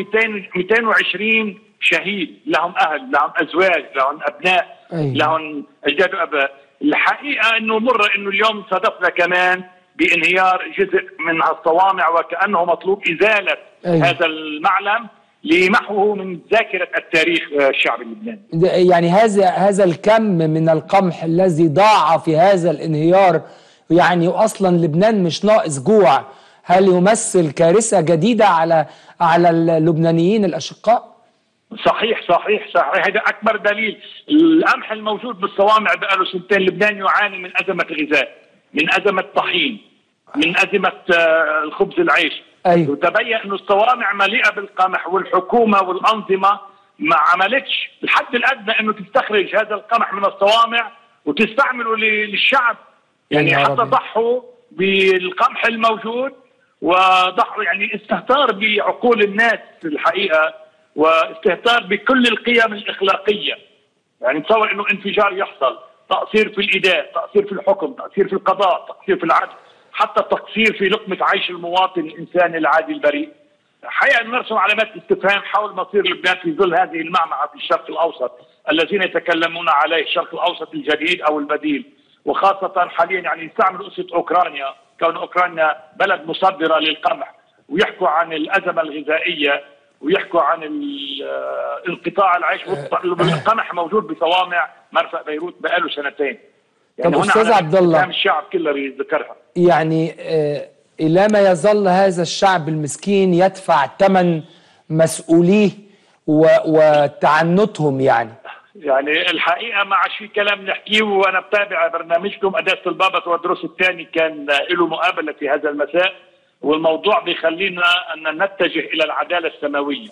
220 شهيد، لهم اهل، لهم ازواج، لهم ابناء، لهم اجداد واباء. الحقيقه انه مر انه اليوم صادفنا كمان بانهيار جزء من الصوامع، وكانه مطلوب ازاله هذا المعلم لمحوه من ذاكره التاريخ الشعب اللبناني. يعني هذا الكم من القمح الذي ضاع في هذا الانهيار، يعني اصلا لبنان مش ناقص جوع، هل يمثل كارثه جديده على اللبنانيين الاشقاء؟ صحيح صحيح صحيح، هذا اكبر دليل. القمح الموجود بالصوامع بقاله سنتين، لبنان يعاني من ازمه غذاء، من ازمه طحين، من ازمه الخبز العيش. وتبين انه الصوامع مليئه بالقمح، والحكومه والانظمه ما عملتش الحد الادنى انه تستخرج هذا القمح من الصوامع وتستعمله للشعب. يعني حتى ضحوا بالقمح الموجود، وضحوا يعني استهتار بعقول الناس الحقيقه، واستهتار بكل القيم الاخلاقيه. يعني تصور انه انفجار يحصل، تقصير في الاداء، تقصير في الحكم، تقصير في القضاء، تقصير في العدل، حتى تقصير في لقمه عيش المواطن الانساني العادي البريء. حقيقه نرسم علامات استفهام حول مصير لبنان في ظل هذه المعمعه في الشرق الاوسط الذين يتكلمون عليه الشرق الاوسط الجديد او البديل، وخاصه حاليا يعني يستعملوا قصه اوكرانيا، كون اوكرانيا بلد مصدره للقمح، ويحكوا عن الازمه الغذائيه، ويحكوا عن انقطاع العيش. القمح موجود بصوامع مرفأ بيروت بقاله سنتين. يعني طب استاذ عبد الله، الشعب كله يذكرها. يعني الى ما يظل هذا الشعب المسكين يدفع ثمن مسؤوليه وتعنتهم؟ يعني الحقيقه ما عادش في كلام نحكيه، وانا بتابع برنامجكم قداسه البابا والدروس الثاني، كان له مقابله في هذا المساء، والموضوع بيخلينا ان نتجه الى العداله السماويه.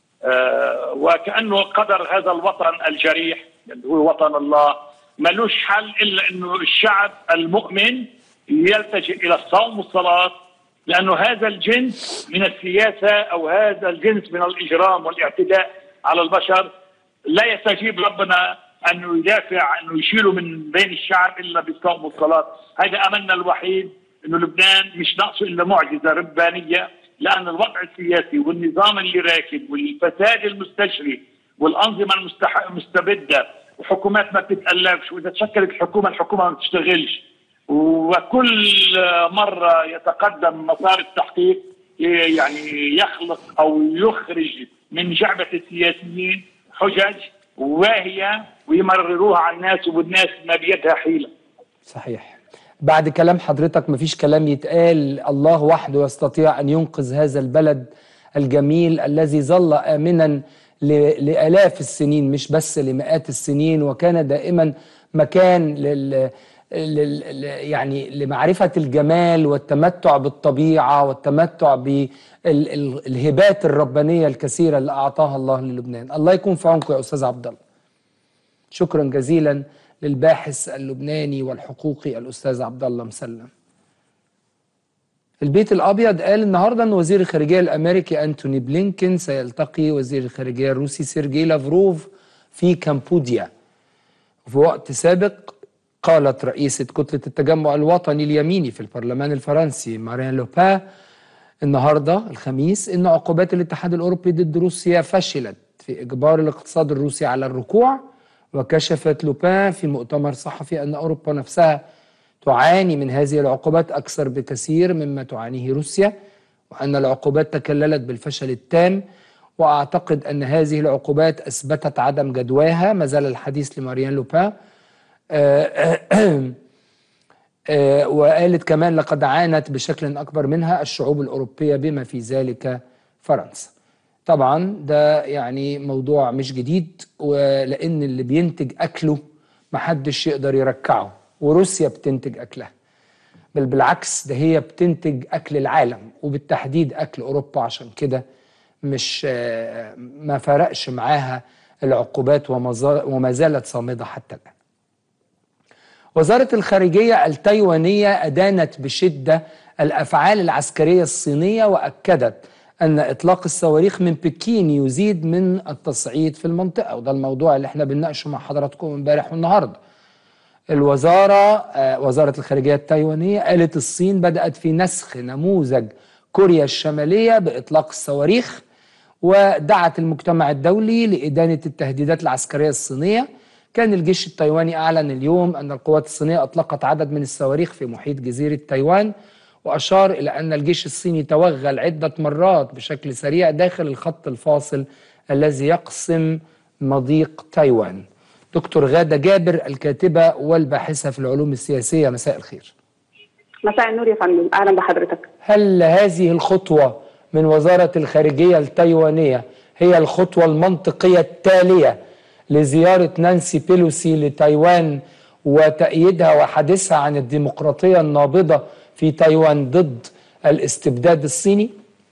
وكانه قدر هذا الوطن الجريح اللي هو وطن الله ملوش حل الا انه الشعب المؤمن يلتجئ الى الصوم والصلاه، لانه هذا الجنس من السياسه او هذا الجنس من الاجرام والاعتداء على البشر لا يستجيب ربنا انه يدافع، انه يشيله من بين الشعب الا بالصوم والصلاه. هذا املنا الوحيد، انه لبنان مش ناقصه الا معجزه ربانيه، لان الوضع السياسي والنظام اللي راكب والفساد المستشري والانظمه المستبده وحكومات ما بتتالفش، واذا تشكلت الحكومه ما بتشتغلش، وكل مره يتقدم مسار التحقيق يعني يخلق او يخرج من جعبه السياسيين حجج واهيه ويمرروها على الناس، والناس ما بيدها حيله. صحيح. بعد كلام حضرتك مفيش كلام يتقال، الله وحده يستطيع أن ينقذ هذا البلد الجميل الذي ظل آمنا لآلاف السنين مش بس لمئات السنين، وكان دائما مكان يعني لمعرفة الجمال والتمتع بالطبيعة والتمتع بالهبات الربانية الكثيرة اللي أعطاها الله للبنان. الله يكون في عونكم يا أستاذ عبد الله. شكرا جزيلا للباحث اللبناني والحقوقي الأستاذ عبد الله مسلم. البيت الأبيض قال النهارده أن وزير الخارجية الأمريكي أنتوني بلينكن سيلتقي وزير الخارجية الروسي سيرجي لافروف في كامبوديا. في وقت سابق قالت رئيسة كتلة التجمع الوطني اليميني في البرلمان الفرنسي مارين لوبان النهارده الخميس أن عقوبات الاتحاد الأوروبي ضد روسيا فشلت في إجبار الاقتصاد الروسي على الركوع. وكشفت لوبان في مؤتمر صحفي أن أوروبا نفسها تعاني من هذه العقوبات أكثر بكثير مما تعانيه روسيا، وأن العقوبات تكللت بالفشل التام. وأعتقد أن هذه العقوبات أثبتت عدم جدواها. ما زال الحديث لمارين لوبان. وقالت كمان لقد عانت بشكل أكبر منها الشعوب الأوروبية بما في ذلك فرنسا. طبعا ده يعني موضوع مش جديد، ولأن اللي بينتج أكله محدش يقدر يركعه، وروسيا بتنتج أكلها، بل بالعكس ده هي بتنتج أكل العالم وبالتحديد أكل أوروبا. عشان كده مش ما فرقش معاها العقوبات وما زالت صامدة حتى الآن. وزارة الخارجية التايوانية أدانت بشدة الأفعال العسكرية الصينية، وأكدت أن إطلاق الصواريخ من بكين يزيد من التصعيد في المنطقة، وده الموضوع اللي احنا بنناقشه مع حضراتكم امبارح والنهارده. وزارة الخارجية التايوانية قالت الصين بدأت في نسخ نموذج كوريا الشمالية بإطلاق الصواريخ ودعت المجتمع الدولي لإدانة التهديدات العسكرية الصينية. كان الجيش التايواني أعلن اليوم أن القوات الصينية أطلقت عدد من الصواريخ في محيط جزيرة تايوان، وأشار إلى أن الجيش الصيني توغل عدة مرات بشكل سريع داخل الخط الفاصل الذي يقسم مضيق تايوان. دكتور غادة جابر، الكاتبة والباحثة في العلوم السياسية، مساء الخير. مساء النور يا فندم، أهلا بحضرتك. هل هذه الخطوة من وزارة الخارجية التايوانية هي الخطوة المنطقية التالية لزيارة نانسي بيلوسي لتايوان وتأييدها وحديثها عن الديمقراطية النابضة في تايوان ضد الاستبداد الصيني؟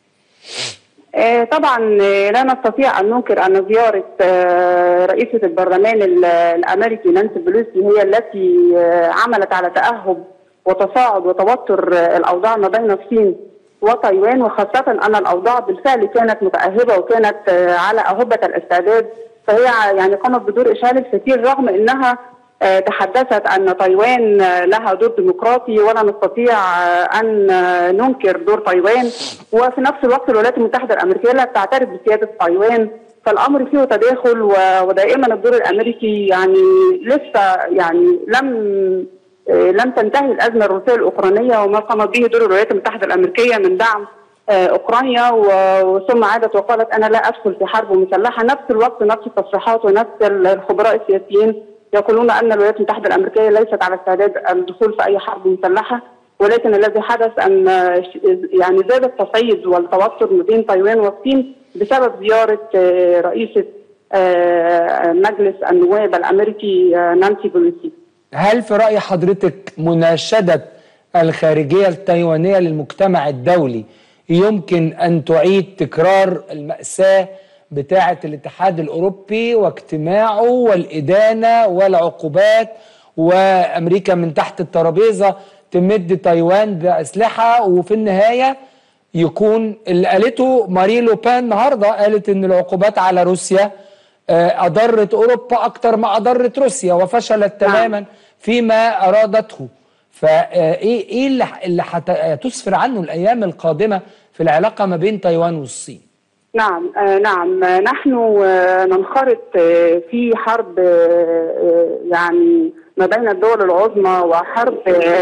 طبعا لا نستطيع أن ننكر أن زيارة رئيسة البرلمان الأمريكي نانسي بيلوسي هي التي عملت على تأهب وتصاعد وتوتر الأوضاع ما بين الصين وتايوان، وخاصة أن الأوضاع بالفعل كانت متأهبة وكانت على أهبة الاستعداد، فهي يعني قامت بدور إشعال الفتيل رغم أنها تحدثت أن تايوان لها دور ديمقراطي ولا نستطيع أن ننكر دور تايوان، وفي نفس الوقت الولايات المتحدة الأمريكية لا تعترف بسيادة تايوان، فالأمر فيه تداخل. ودائما الدور الأمريكي يعني لسه يعني لم تنتهي الأزمة الروسية الأوكرانية وما قامت به دور الولايات المتحدة الأمريكية من دعم أوكرانيا، وثم عادت وقالت أنا لا أدخل في حرب مسلحة. نفس الوقت نفس التصريحات ونفس الخبراء السياسيين يقولون أن الولايات المتحدة الأمريكية ليست على استعداد الدخول في أي حرب مسلحة، ولكن الذي حدث أن يعني زاد التصعيد والتوتر ما بين تايوان والصين بسبب زيارة رئيسة مجلس النواب الأمريكي نانسي بيلوسي. هل في رأي حضرتك مناشدة الخارجية التايوانية للمجتمع الدولي يمكن أن تعيد تكرار المأساة بتاعة الاتحاد الأوروبي واجتماعه والإدانة والعقوبات، وأمريكا من تحت الترابيزة تمد تايوان بأسلحة، وفي النهاية يكون اللي قالته ماري لوبان النهارده، قالت إن العقوبات على روسيا أضرت أوروبا أكتر ما أضرت روسيا وفشلت تماما فيما أرادته. فإيه اللي هتسفر عنه الأيام القادمة في العلاقة ما بين تايوان والصين؟ نعم نحن ننخرط في حرب يعني ما بين الدول العظمى وحرب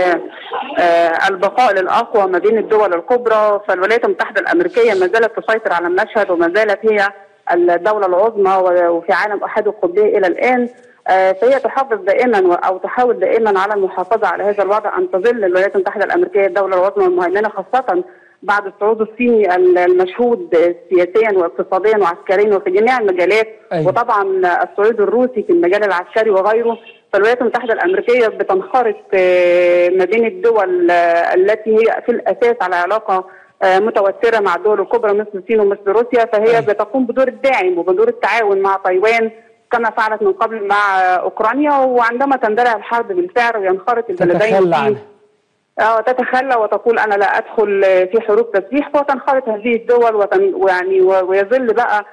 البقاء للأقوى ما بين الدول الكبرى، فالولايات المتحدة الأمريكية ما زالت تسيطر على المشهد وما زالت هي الدولة العظمى وفي عالم أحد القطبية إلى الآن، فهي تحافظ دائما أو تحاول دائما على المحافظة على هذا الوضع، أن تظل الولايات المتحدة الأمريكية الدولة العظمى المهيمنة، خاصة بعد الصعود الصيني المشهود سياسيا واقتصاديا وعسكريا وفي جميع المجالات. أيوة. وطبعا الصعود الروسي في المجال العسكري وغيره، فالولايات المتحدة الأمريكية بتنخرط ما بين الدول التي هي في الأساس على علاقة متوترة مع الدول الكبرى مثل الصين ومثل روسيا، فهي بتقوم بدور الداعم وبدور التعاون مع تايوان كما فعلت من قبل مع أوكرانيا، وعندما تندلع الحرب بالفعل وينخرط البلدين تتخلى وتقول أنا لا أدخل في حروب تسليح، وتنخرط هذه الدول ويعني ويظل بقى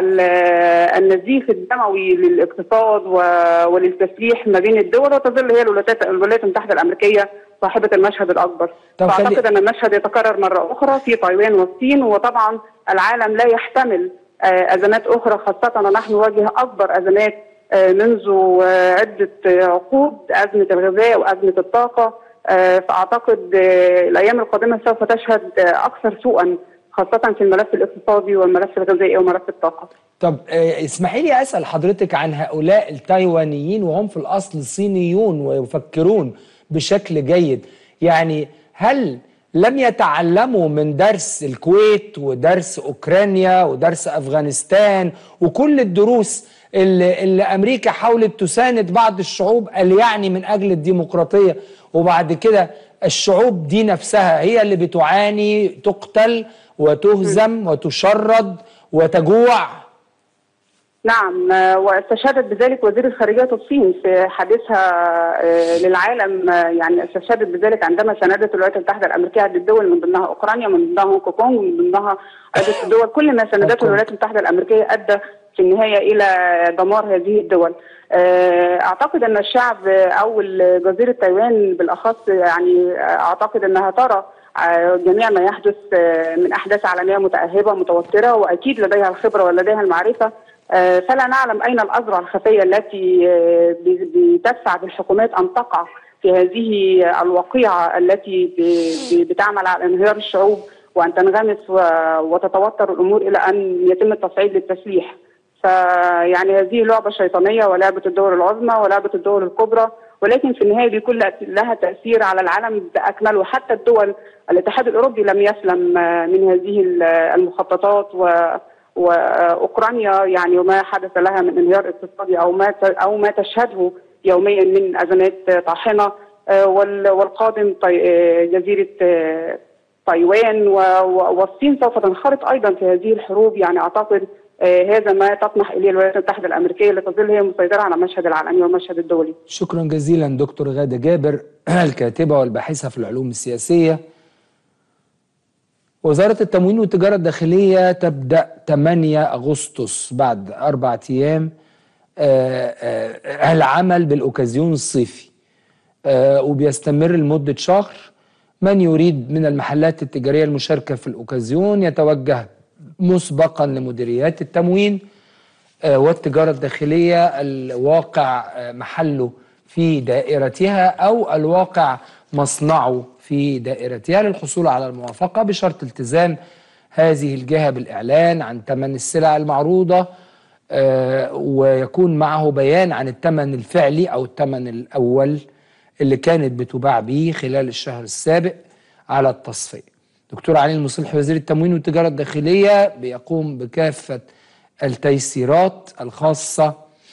النزيف الدموي للاقتصاد وللتسليح ما بين الدول، وتظل هي الولايات المتحدة الأمريكية صاحبة المشهد الأكبر. فأعتقد أن المشهد يتكرر مرة أخرى في تايوان والصين، وطبعا العالم لا يحتمل أزمات أخرى، خاصة نحن نواجه أكبر أزمات منذ عدة عقود، أزمة الغذاء وأزمة الطاقة. فأعتقد الأيام القادمة سوف تشهد أكثر سوءا، خاصة في الملف الاقتصادي والملف الغذائي وملف الطاقة. طب اسمحي لي أسأل حضرتك عن هؤلاء التايوانيين وهم في الأصل صينيون ويفكرون بشكل جيد، يعني هل لم يتعلموا من درس الكويت ودرس أوكرانيا ودرس أفغانستان وكل الدروس اللي أمريكا حاولت تساند بعض الشعوب يعني من أجل الديمقراطية، وبعد كده الشعوب دي نفسها هي اللي بتعاني، تقتل وتهزم وتشرد وتجوع؟ نعم، واستشهدت بذلك وزير خارجية الصين في حديثها للعالم، يعني استشهدت بذلك عندما ساندت الولايات المتحدة الأمريكية عدة دول من ضمنها أوكرانيا، من ضمنها هونج كونج، من ضمنها عدة الدول. كل ما ساندته الولايات المتحدة الأمريكية أدى في النهاية إلى دمار هذه الدول. أعتقد أن الشعب أو جزيرة تايوان بالأخص يعني أعتقد أنها ترى جميع ما يحدث من أحداث عالمية متأهبة متوترة، وأكيد لديها الخبرة ولديها المعرفة. فلا نعلم أين الأذرع الخفية التي بتدفع بالحكومات أن تقع في هذه الوقيعة التي بتعمل على انهيار الشعوب، وأن تنغمس وتتوتر الأمور إلى أن يتم التصعيد للتسليح. فيعني هذه لعبة شيطانية ولعبة الدول العظمى ولعبة الدول الكبرى، ولكن في النهاية بيكون لها تأثير على العالم بأكمله. حتى الدول الاتحاد الأوروبي لم يسلم من هذه المخططات، وأوكرانيا يعني وما حدث لها من انهيار اقتصادي أو ما تشهده يوميا من أزمات طاحنة، والقادم جزيرة تايوان والصين سوف تنخرط أيضا في هذه الحروب. يعني أعتقد هذا ما تطمح إليه الولايات المتحدة الأمريكية لتظل هي مسيطرة على المشهد العالمي والمشهد الدولي. شكرا جزيلا دكتور غادة جابر الكاتبة والباحثة في العلوم السياسية. وزارة التموين والتجارة الداخلية تبدأ 8 أغسطس بعد 4 أيام العمل بالأوكازيون الصيفي، وبيستمر لمدة شهر. من يريد من المحلات التجارية المشاركة في الأوكازيون يتوجه مسبقا لمديريات التموين والتجارة الداخلية الواقع محله في دائرتها أو الواقع مصنعه في دائرتها للحصول على الموافقة، بشرط التزام هذه الجهة بالإعلان عن ثمن السلع المعروضة، ويكون معه بيان عن الثمن الفعلي أو الثمن الأول اللي كانت بتباع به خلال الشهر السابق على التصفية. دكتور علي المصلحي وزير التموين والتجارة الداخلية بيقوم بكافة التيسيرات الخاصة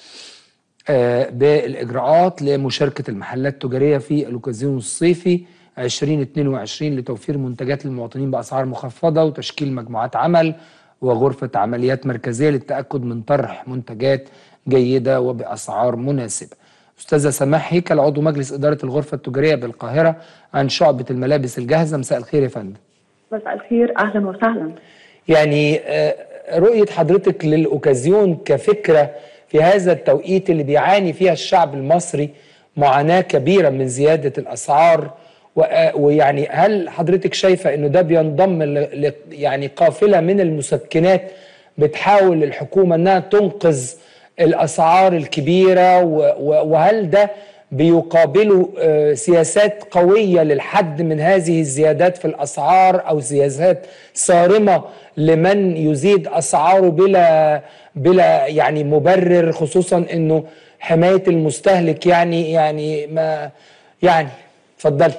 بالإجراءات لمشاركة المحلات التجارية في الأوكازيون الصيفي 2022 لتوفير منتجات للمواطنين بأسعار مخفضة، وتشكيل مجموعات عمل وغرفة عمليات مركزية للتأكد من طرح منتجات جيدة وبأسعار مناسبة. أستاذة سماح هيكل عضو مجلس إدارة الغرفة التجارية بالقاهرة عن شعبة الملابس الجاهزة، مساء الخير يا فندم. مساء الخير، أهلا وسهلا. يعني رؤية حضرتك للأوكازيون كفكرة في هذا التوقيت اللي بيعاني فيها الشعب المصري معاناة كبيرة من زيادة الأسعار، ويعني هل حضرتك شايفة أنه ده بينضم يعني قافلة من المسكنات بتحاول الحكومة أنها تنقذ الأسعار الكبيرة، وهل ده بيقابله سياسات قوية للحد من هذه الزيادات في الأسعار أو سياسات صارمة لمن يزيد أسعاره بلا يعني مبرر، خصوصا أنه حماية المستهلك يعني ما يعني اتفضلي.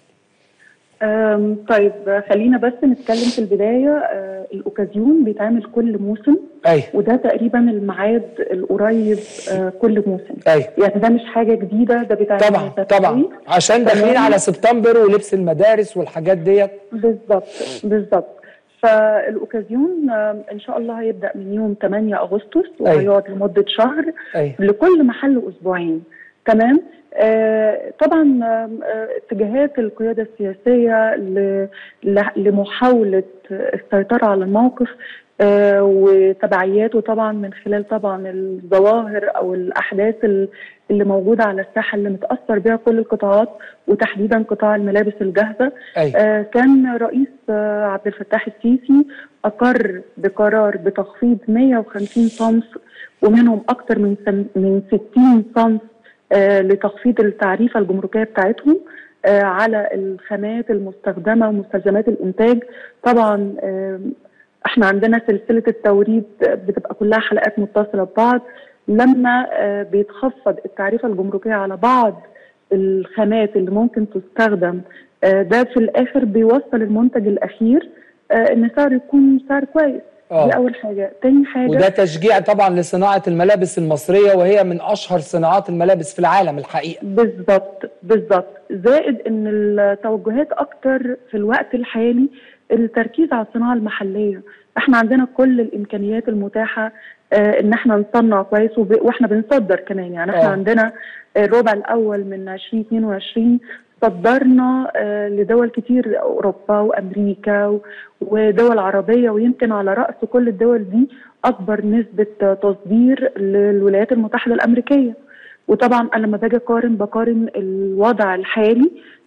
طيب خلينا بس نتكلم في البداية. الأوكازيون بيتعمل كل موسم. أيوة. وده تقريبا الميعاد القريب كل موسم. أيوة. يعني ده مش حاجة جديدة، ده بيتعمل طبعا عشان داخلين على سبتمبر ولبس المدارس والحاجات ديت. بالظبط. فالأوكازيون إن شاء الله هيبدأ من يوم 8 أغسطس وهيقعد لمدة شهر. لكل محل أسبوعين. تمام. طبعا اتجاهات القيادة السياسية لمحاولة السيطرة على الموقف وتبعياته طبعا من خلال طبعا الظواهر او الاحداث اللي موجوده على الساحه اللي متاثر بها كل القطاعات وتحديدا قطاع الملابس الجاهزه. كان رئيس عبد الفتاح السيسي اقر بقرار بتخفيض 150 صنف ومنهم اكثر من 60 صنف لتخفيض التعريفه الجمركيه بتاعتهم على الخامات المستخدمه ومستلزمات الانتاج. طبعا احنا عندنا سلسله التوريد بتبقى كلها حلقات متصله ببعض. لما بيتخفض التعريفه الجمركيه على بعض الخامات اللي ممكن تستخدم، ده في الاخر بيوصل المنتج الاخير ان سعره يكون سعر كويس. دي اول حاجه. تاني حاجه، وده تشجيع طبعا لصناعه الملابس المصريه وهي من اشهر صناعات الملابس في العالم الحقيقه. بالظبط. زائد ان التوجهات اكتر في الوقت الحالي التركيز على الصناعه المحليه. احنا عندنا كل الامكانيات المتاحه ان احنا نصنع كويس واحنا بنصدر كمان. يعني احنا عندنا الربع الاول من 2022 صدرنا لدول كتير، اوروبا وامريكا ودول عربيه، ويمكن على راس كل الدول دي اكبر نسبه تصدير للولايات المتحده الامريكيه. وطبعا انا لما باجي بقارن الوضع الحالي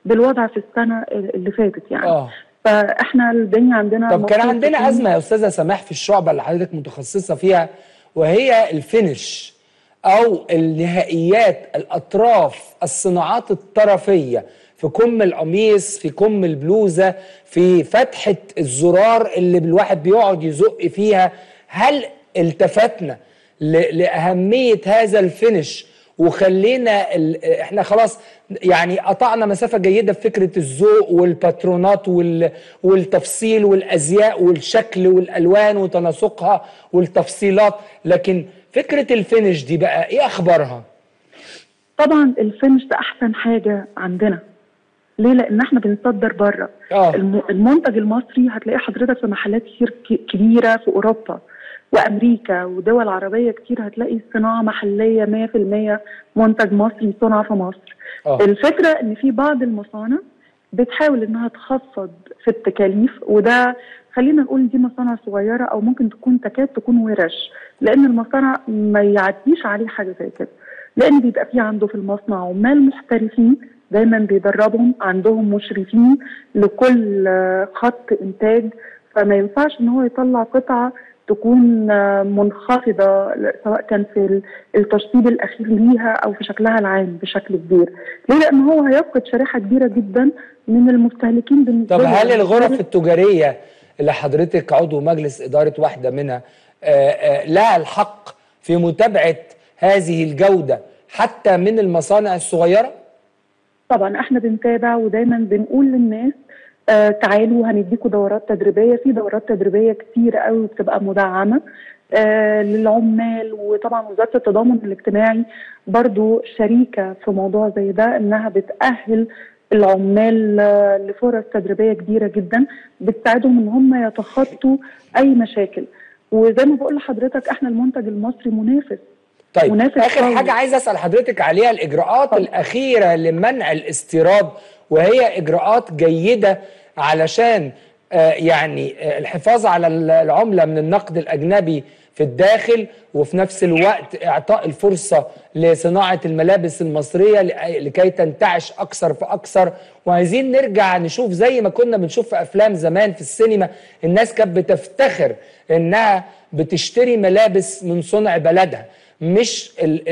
بالوضع في السنه اللي فاتت يعني. فاحنا الدنيا عندنا طب كان عندنا ازمه يا استاذه سماح في الشعبه اللي حضرتك متخصصه فيها، وهي الفينش او النهائيات، الاطراف، الصناعات الطرفيه في كم القميص، في كم البلوزه، في فتحه الزرار اللي الواحد بيقعد يزق فيها. هل التفتنا لاهميه هذا الفينش وخلينا احنا خلاص يعني قطعنا مسافه جيده في فكره الذوق والباترونات والتفصيل والازياء والشكل والالوان وتناسقها والتفصيلات، لكن فكره الفينش دي بقى ايه اخبارها؟ طبعا الفينش ده احسن حاجه عندنا. ليه؟ لان احنا بنصدر بره. المنتج المصري هتلاقي حضرتك في محلات كتير كبيره في اوروبا وامريكا ودول عربيه كتير، هتلاقي صناعه محليه 100% منتج مصري صنع في مصر. الفكره ان في بعض المصانع بتحاول انها تخفض في التكاليف، وده خلينا نقول دي مصانع صغيره او ممكن تكاد تكون ورش، لان المصانع ما يعديش عليه حاجه زي كده، لان بيبقى في عنده في المصنع عمال محترفين دايما بيدربهم، عندهم مشرفين لكل خط انتاج، فما ينفعش ان هو يطلع قطعه تكون منخفضه سواء كان في التشطيب الاخير ليها او في شكلها العام بشكل كبير. ليه؟ لان هو هيفقد شريحه كبيره جدا من المستهلكين بالنسبه طب هل الغرف التجاريه اللي حضرتك عضو مجلس اداره واحده منها لها الحق في متابعه هذه الجوده حتى من المصانع الصغيره؟ طبعا احنا بنتابع ودايما بنقول للناس تعالوا هنديكوا دورات تدريبيه، في دورات تدريبيه كتير قوي بتبقى مدعمه للعمال، وطبعا وزاره التضامن الاجتماعي برضو شريكه في موضوع زي ده، انها بتأهل العمال لفرص تدريبيه كبيره جدا بتساعدهم ان هم يتخطوا اي مشاكل. وزي ما بقول لحضرتك احنا المنتج المصري منافس. طيب اخر حاجه عايز اسال حضرتك عليها، الاجراءات الاخيره لمنع الاستيراد، وهي اجراءات جيده علشان يعني الحفاظ على العمله من النقد الاجنبي في الداخل، وفي نفس الوقت اعطاء الفرصه لصناعه الملابس المصريه لكي تنتعش اكثر فاكثر. وعايزين نرجع نشوف زي ما كنا بنشوف في افلام زمان في السينما، الناس كانت بتفتخر انها بتشتري ملابس من صنع بلدها، مش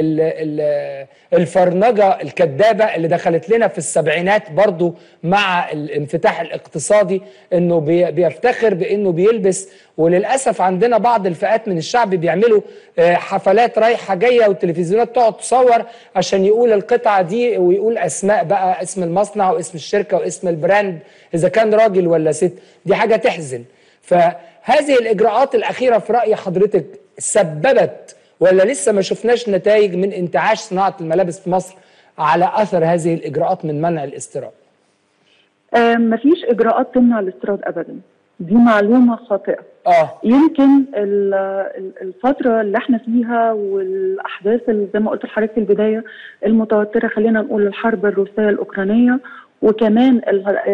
الفرنجة الكدابة اللي دخلت لنا في السبعينات برضو مع الانفتاح الاقتصادي، انه بيفتخر بانه بيلبس. وللأسف عندنا بعض الفئات من الشعب بيعملوا حفلات رايحة جاية والتلفزيونات تقعد تصور عشان يقول القطعة دي، ويقول اسماء بقى، اسم المصنع واسم الشركة واسم البراند اذا كان راجل ولا ست. دي حاجة تحزن. فهذه الاجراءات الاخيرة في رأي حضرتك سببت ولا لسه ما شفناش نتائج من انتعاش صناعة الملابس في مصر على أثر هذه الإجراءات من منع الاستيراد؟ مفيش إجراءات تمنع الاستيراد أبدا، دي معلومة خاطئة. يمكن الفترة اللي احنا فيها والأحداث اللي زي ما قلت لحضرتك في البداية المتوترة، خلينا نقول الحرب الروسية الأوكرانية، وكمان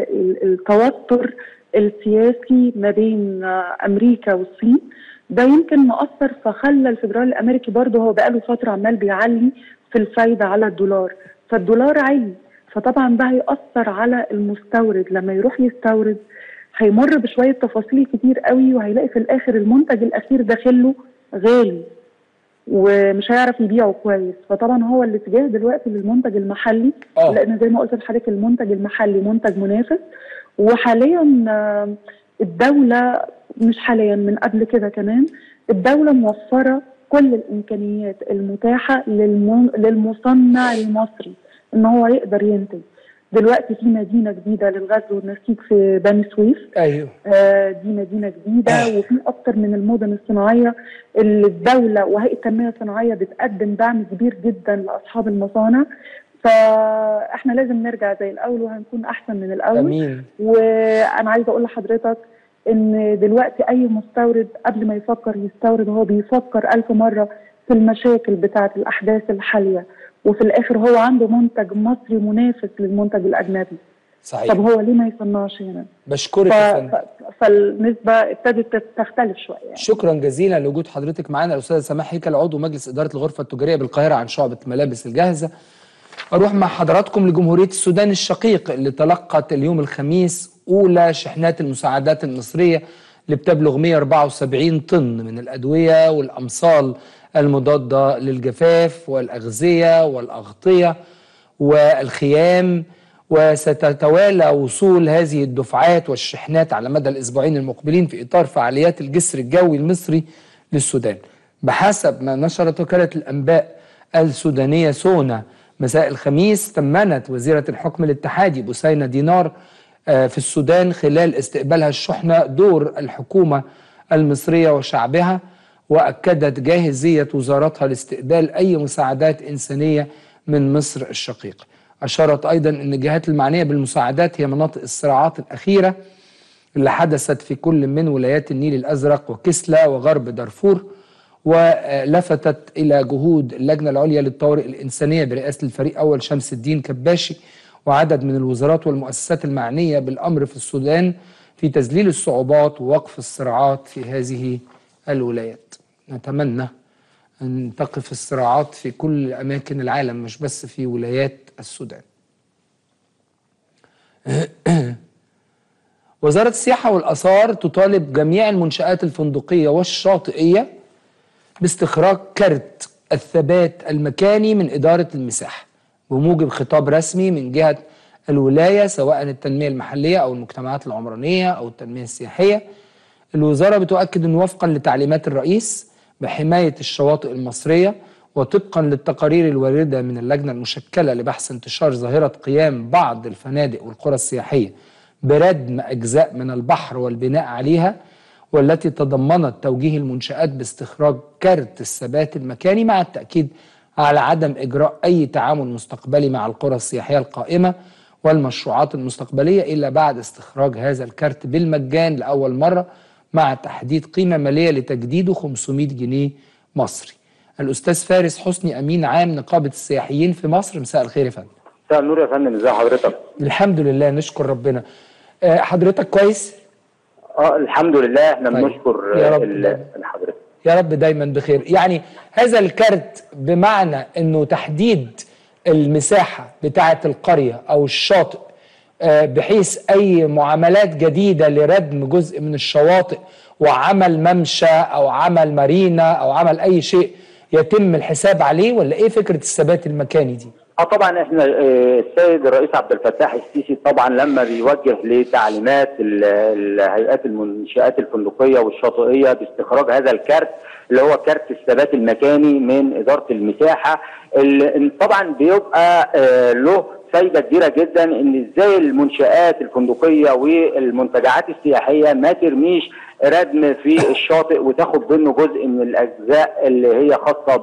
التوتر السياسي ما بين أمريكا والصين، ده يمكن مؤثر، فخلى الفدرالي الامريكي برضه هو بقاله فتره عمال بيعلي في الفايده على الدولار، فالدولار عالي، فطبعا ده هيأثر على المستورد. لما يروح يستورد هيمر بشويه تفاصيل كتير قوي، وهيلاقي في الاخر المنتج الاخير داخله غالي ومش هيعرف يبيعه كويس. فطبعا هو الاتجاه دلوقتي للمنتج المحلي، لان زي ما قلت لحضرتك المنتج المحلي منتج منافس. وحاليا الدوله، مش حاليا، من قبل كده كمان، الدولة موفرة كل الإمكانيات المتاحة للمصنع المصري إن هو يقدر ينتج. دلوقتي في مدينة جديدة للغزل والنسيج في بني سويف. أيوه. دي مدينة جديدة، وفي أكتر من المدن الصناعية اللي الدولة وهيئة التنمية الصناعية بتقدم دعم كبير جدا لأصحاب المصانع. فإحنا لازم نرجع زي الأول وهنكون أحسن من الأول. أمين. وأنا عايزة أقول لحضرتك ان دلوقتي اي مستورد قبل ما يفكر يستورد هو بيفكر 1000 مرة في المشاكل بتاعة الاحداث الحالية، وفي الاخر هو عنده منتج مصري منافس للمنتج الاجنبي. صحيح. طب هو ليه ما يصنعش هنا؟ بشكرك يا فندم. فالنسبة ابتدت تختلف شوية يعني. شكرا جزيلا لوجود حضرتك معانا. الاستاذة سماح هيكل، عضو مجلس ادارة الغرفة التجارية بالقاهرة عن شعبة ملابس الجاهزة. أروح مع حضراتكم لجمهورية السودان الشقيق اللي تلقت اليوم الخميس أولى شحنات المساعدات المصرية اللي بتبلغ 174 طن من الأدوية والأمصال المضادة للجفاف والأغذية والأغطية والخيام. وستتوالى وصول هذه الدفعات والشحنات على مدى الأسبوعين المقبلين في إطار فعاليات الجسر الجوي المصري للسودان. بحسب ما نشرت وكالة الأنباء السودانية سونا مساء الخميس، ثمنت وزيرة الحكم الاتحادي بوسينة دينار في السودان خلال استقبالها الشحنة دور الحكومة المصرية وشعبها، وأكدت جاهزية وزارتها لاستقبال أي مساعدات إنسانية من مصر الشقيق. أشارت أيضا أن الجهات المعنية بالمساعدات هي مناطق الصراعات الأخيرة اللي حدثت في كل من ولايات النيل الأزرق وكسلا وغرب دارفور، ولفتت إلى جهود اللجنة العليا للطوارئ الإنسانية برئاسة الفريق أول شمس الدين كباشي وعدد من الوزارات والمؤسسات المعنية بالأمر في السودان في تذليل الصعوبات ووقف الصراعات في هذه الولايات. نتمنى أن تقف الصراعات في كل أماكن العالم مش بس في ولايات السودان. وزارة السياحة والآثار تطالب جميع المنشآت الفندقية والشاطئية باستخراج كارت الثبات المكاني من إدارة المساحة بموجب خطاب رسمي من جهة الولاية سواء التنمية المحلية أو المجتمعات العمرانية أو التنمية السياحية. الوزارة بتؤكد أن وفقا لتعليمات الرئيس بحماية الشواطئ المصرية وطبقا للتقارير الواردة من اللجنة المشكلة لبحث انتشار ظاهرة قيام بعض الفنادق والقرى السياحية بردم أجزاء من البحر والبناء عليها، والتي تضمنت توجيه المنشآت باستخراج كارت الثبات المكاني مع التأكيد على عدم إجراء أي تعامل مستقبلي مع القرى السياحية القائمة والمشروعات المستقبلية إلا بعد استخراج هذا الكارت بالمجان لأول مرة مع تحديد قيمة مالية لتجديده 500 جنيه مصري. الأستاذ فارس حسني أمين عام نقابة السياحيين في مصر، مساء الخير يا فندم. مساء النور يا فندم، ازي حضرتك؟ الحمد لله نشكر ربنا. حضرتك كويس؟ الحمد لله، احنا بنشكر حضرتك. يا رب دايما بخير. يعني هذا الكارت بمعنى انه تحديد المساحة بتاعة القرية او الشاطئ بحيث اي معاملات جديدة لردم جزء من الشواطئ وعمل ممشى او عمل مارينا او عمل اي شيء يتم الحساب عليه، ولا ايه فكرة الثبات المكاني دي؟ طبعا احنا السيد الرئيس عبد الفتاح السيسي طبعا لما بيوجه لتعليمات الهيئات المنشآت الفندقيه والشاطئيه باستخراج هذا الكارت اللي هو كارت الثبات المكاني من اداره المساحه، طبعا بيبقى له فايده كبيره جدا ان ازاي المنشآت الفندقيه والمنتجعات السياحيه ما ترميش ردم في الشاطئ وتاخد منه جزء من الاجزاء اللي هي خاصه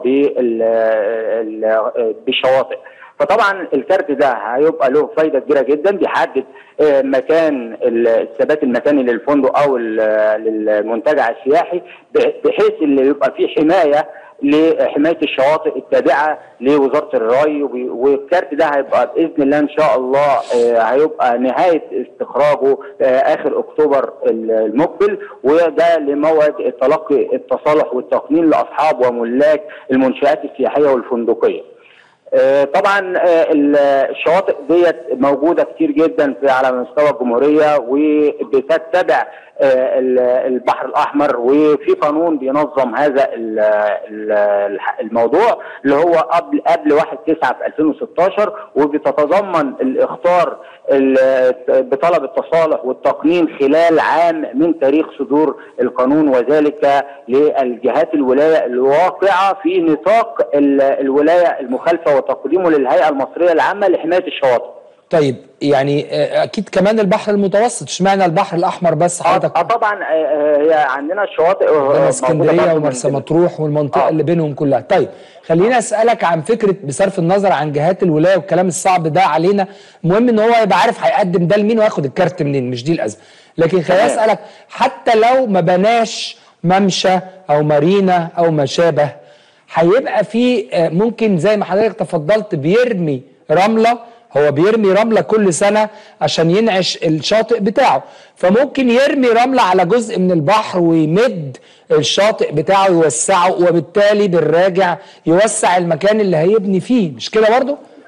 بالشواطئ. فطبعا الكارت ده هيبقى له فايده كبيره جدا، بيحدد مكان الثبات المكاني للفندق او للمنتجع السياحي بحيث اللي يبقى فيه حمايه لحمايه الشواطئ التابعه لوزاره الري، والكارت ده هيبقى باذن الله ان شاء الله هيبقى نهايه استخراجه اخر اكتوبر المقبل، وده لموعد تلقي التصالح والتقنين لاصحاب وملاك المنشآت السياحيه والفندقيه. طبعا الشواطئ ديت موجوده كتير جدا على مستوى الجمهوريه وبتتبع البحر الاحمر، وفي قانون بينظم هذا الموضوع اللي هو قبل 1/9/2016، وبتتضمن الاخطار بطلب التصالح والتقنين خلال عام من تاريخ صدور القانون، وذلك للجهات الولايه الواقعه في نطاق الولايه المخالفه وتقديمه للهيئه المصريه العامه لحمايه الشواطئ. طيب يعني اكيد كمان البحر المتوسط، اشمعنى البحر الاحمر بس حضرتك؟ طبعا هي عندنا الشواطئ اسكندريه ومرسى مطروح والمنطقه اللي بينهم كلها. طيب خليني اسالك عن فكره بصرف النظر عن جهات الولايه والكلام الصعب ده علينا، المهم ان هو يبقى عارف هيقدم ده لمين وياخد الكارت منين، مش دي الازمه. لكن خليني اسالك حتى لو ما بناش ممشى او مارينا او ما شابه، هيبقى في ممكن زي ما حضرتك تفضلت بيرمي رمله، هو بيرمي رملة كل سنة عشان ينعش الشاطئ بتاعه، فممكن يرمي رملة على جزء من البحر ويمد الشاطئ بتاعه يوسعه، وبالتالي بالراجع يوسع المكان اللي هيبني فيه، مش كده برضه؟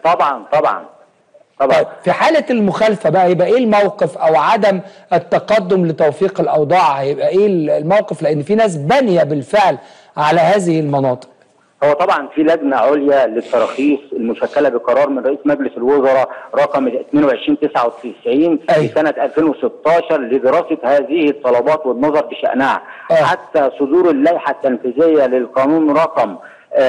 طبعا. طيب في حالة المخالفة بقى يبقى ايه الموقف او عدم التقدم لتوفيق الاوضاع، هيبقى ايه الموقف؟ لان في ناس بانية بالفعل على هذه المناطق. هو طبعا في لجنة عليا للتراخيص المشكلة بقرار من رئيس مجلس الوزراء رقم 2299 في سنة 2016 لدراسة هذه الطلبات والنظر بشأنها حتى صدور اللائحة التنفيذية للقانون رقم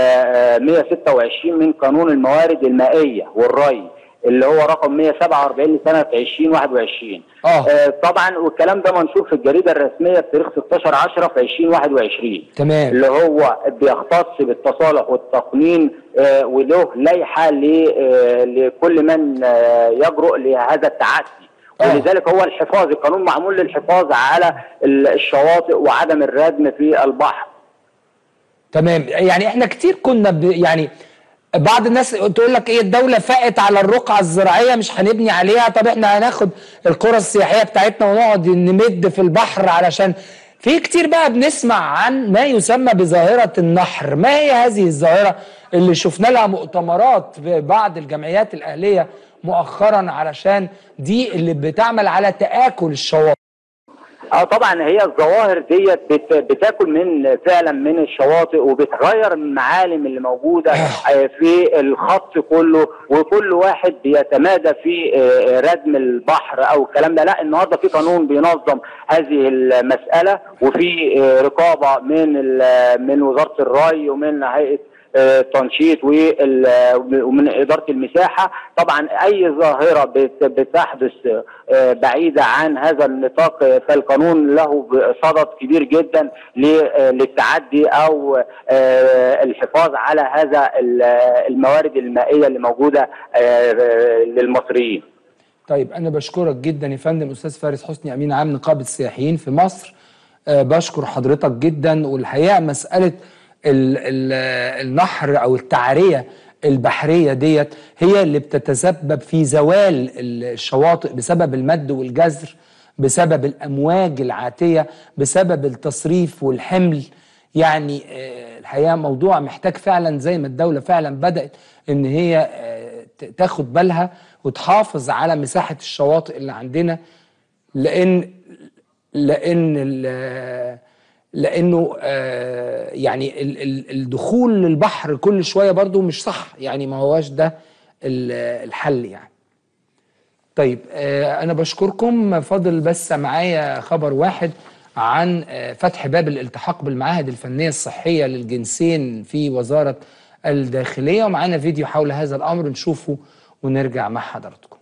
126 من قانون الموارد المائية والري اللي هو رقم 147 لسنة 2021. طبعا والكلام ده منشور في الجريدة الرسمية بتاريخ 16/10 في 2021. تمام. اللي هو بيختص بالتصالح والتقنين وله لائحة لكل من يجرؤ لهذا التعدي. ولذلك هو الحفاظ، القانون معمول للحفاظ على الشواطئ وعدم الردم في البحر. تمام. يعني احنا كتير كنا يعني بعض الناس تقول لك ايه، الدولة فاقت على الرقعة الزراعية مش هنبني عليها، طب احنا هناخد القرى السياحية بتاعتنا ونقعد نمد في البحر. علشان في كتير بقى بنسمع عن ما يسمى بظاهرة النحر. ما هي هذه الظاهرة اللي شفنا لها مؤتمرات في بعض الجمعيات الأهلية مؤخرا علشان دي اللي بتعمل على تآكل الشواطئ؟ طبعا هي الظواهر ديت بتاكل فعلا من الشواطئ وبتغير المعالم اللي موجوده في الخط كله، وكل واحد بيتمادى في ردم البحر او الكلام ده. لا، النهارده في قانون بينظم هذه المساله، وفي رقابه من وزاره الري ومن هيئه التنشيط ومن إدارة المساحة. طبعا أي ظاهرة بتحدث بعيدة عن هذا النطاق فالقانون له صدد كبير جدا للتعدي أو الحفاظ على هذا الموارد المائية اللي موجودة للمصريين. طيب أنا بشكرك جدا يا فندم أستاذ فارس حسني، أمين عام نقابة السياحيين في مصر. بشكر حضرتك جدا. والحقيقة مسألة النحر او التعرية البحرية ديت هي اللي بتتسبب في زوال الشواطئ بسبب المد والجزر، بسبب الامواج العاتية، بسبب التصريف والحمل. يعني الحقيقة موضوع محتاج فعلا زي ما الدولة فعلا بدأت ان هي تاخد بالها وتحافظ على مساحة الشواطئ اللي عندنا، لانه يعني الدخول للبحر كل شويه برضو مش صح، يعني ما هواش ده الحل يعني. طيب انا بشكركم. فاضل بس معايا خبر واحد عن فتح باب الالتحاق بالمعاهد الفنيه الصحيه للجنسين في وزاره الداخليه، ومعانا فيديو حول هذا الامر نشوفه ونرجع مع حضراتكم.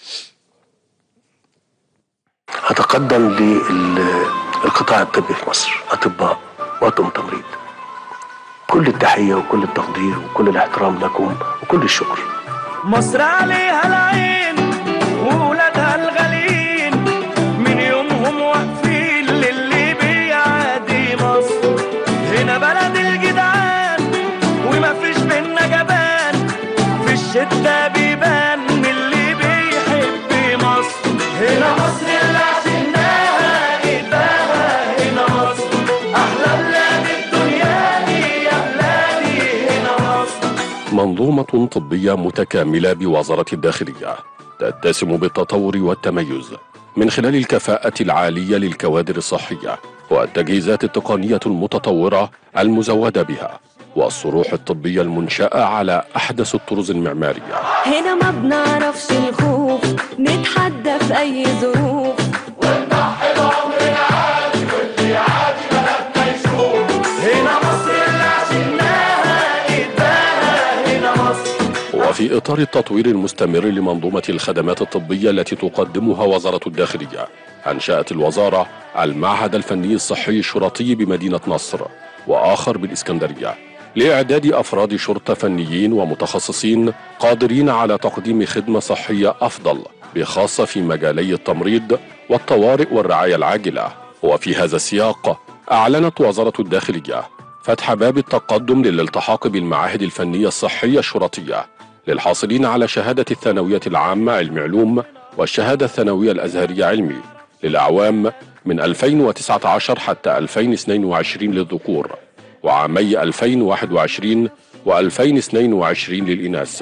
أتقدم للقطاع الطبي في مصر، أطباء وأطقم تمريض، كل التحية وكل التقدير وكل الاحترام لكم وكل الشكر. مصر عليها العين وولادها الغاليين، من يومهم واقفين للي بيعادي مصر. هنا بلد الجدعان وما فيش بينا جبان، في الشدة بيبان من اللي بيحب مصر. هنا مصر اللي عشناها إيداها، هنا مصر أحلى بلاد الدنيا دي يا بلادي، هنا مصر. منظومة طبية متكاملة بوزارة الداخلية تتسم بالتطور والتميز من خلال الكفاءة العالية للكوادر الصحية والتجهيزات التقنية المتطورة المزودة بها والصروح الطبية المنشأة على أحدث الطرز المعمارية. هنا ما بنعرفش الخوف، نتحدى في أي ظروف، ونضحي بعمرنا عادي واللي عادي بلدنا يشوف. هنا مصر اللي عشناها إيداها، هنا مصر. وفي إطار التطوير المستمر لمنظومة الخدمات الطبية التي تقدمها وزارة الداخلية، أنشأت الوزارة المعهد الفني الصحي الشرطي بمدينة نصر وآخر بالإسكندرية لإعداد أفراد شرطة فنيين ومتخصصين قادرين على تقديم خدمة صحية أفضل، بخاصة في مجالي التمريض والطوارئ والرعاية العاجلة. وفي هذا السياق أعلنت وزارة الداخلية فتح باب التقدم للالتحاق بالمعاهد الفنية الصحية الشرطية للحاصلين على شهادة الثانوية العامة علم علوم والشهادة الثانوية الأزهرية علمي للأعوام من 2019 حتى 2022 للذكور، وعامي 2021 و2022 للإناث.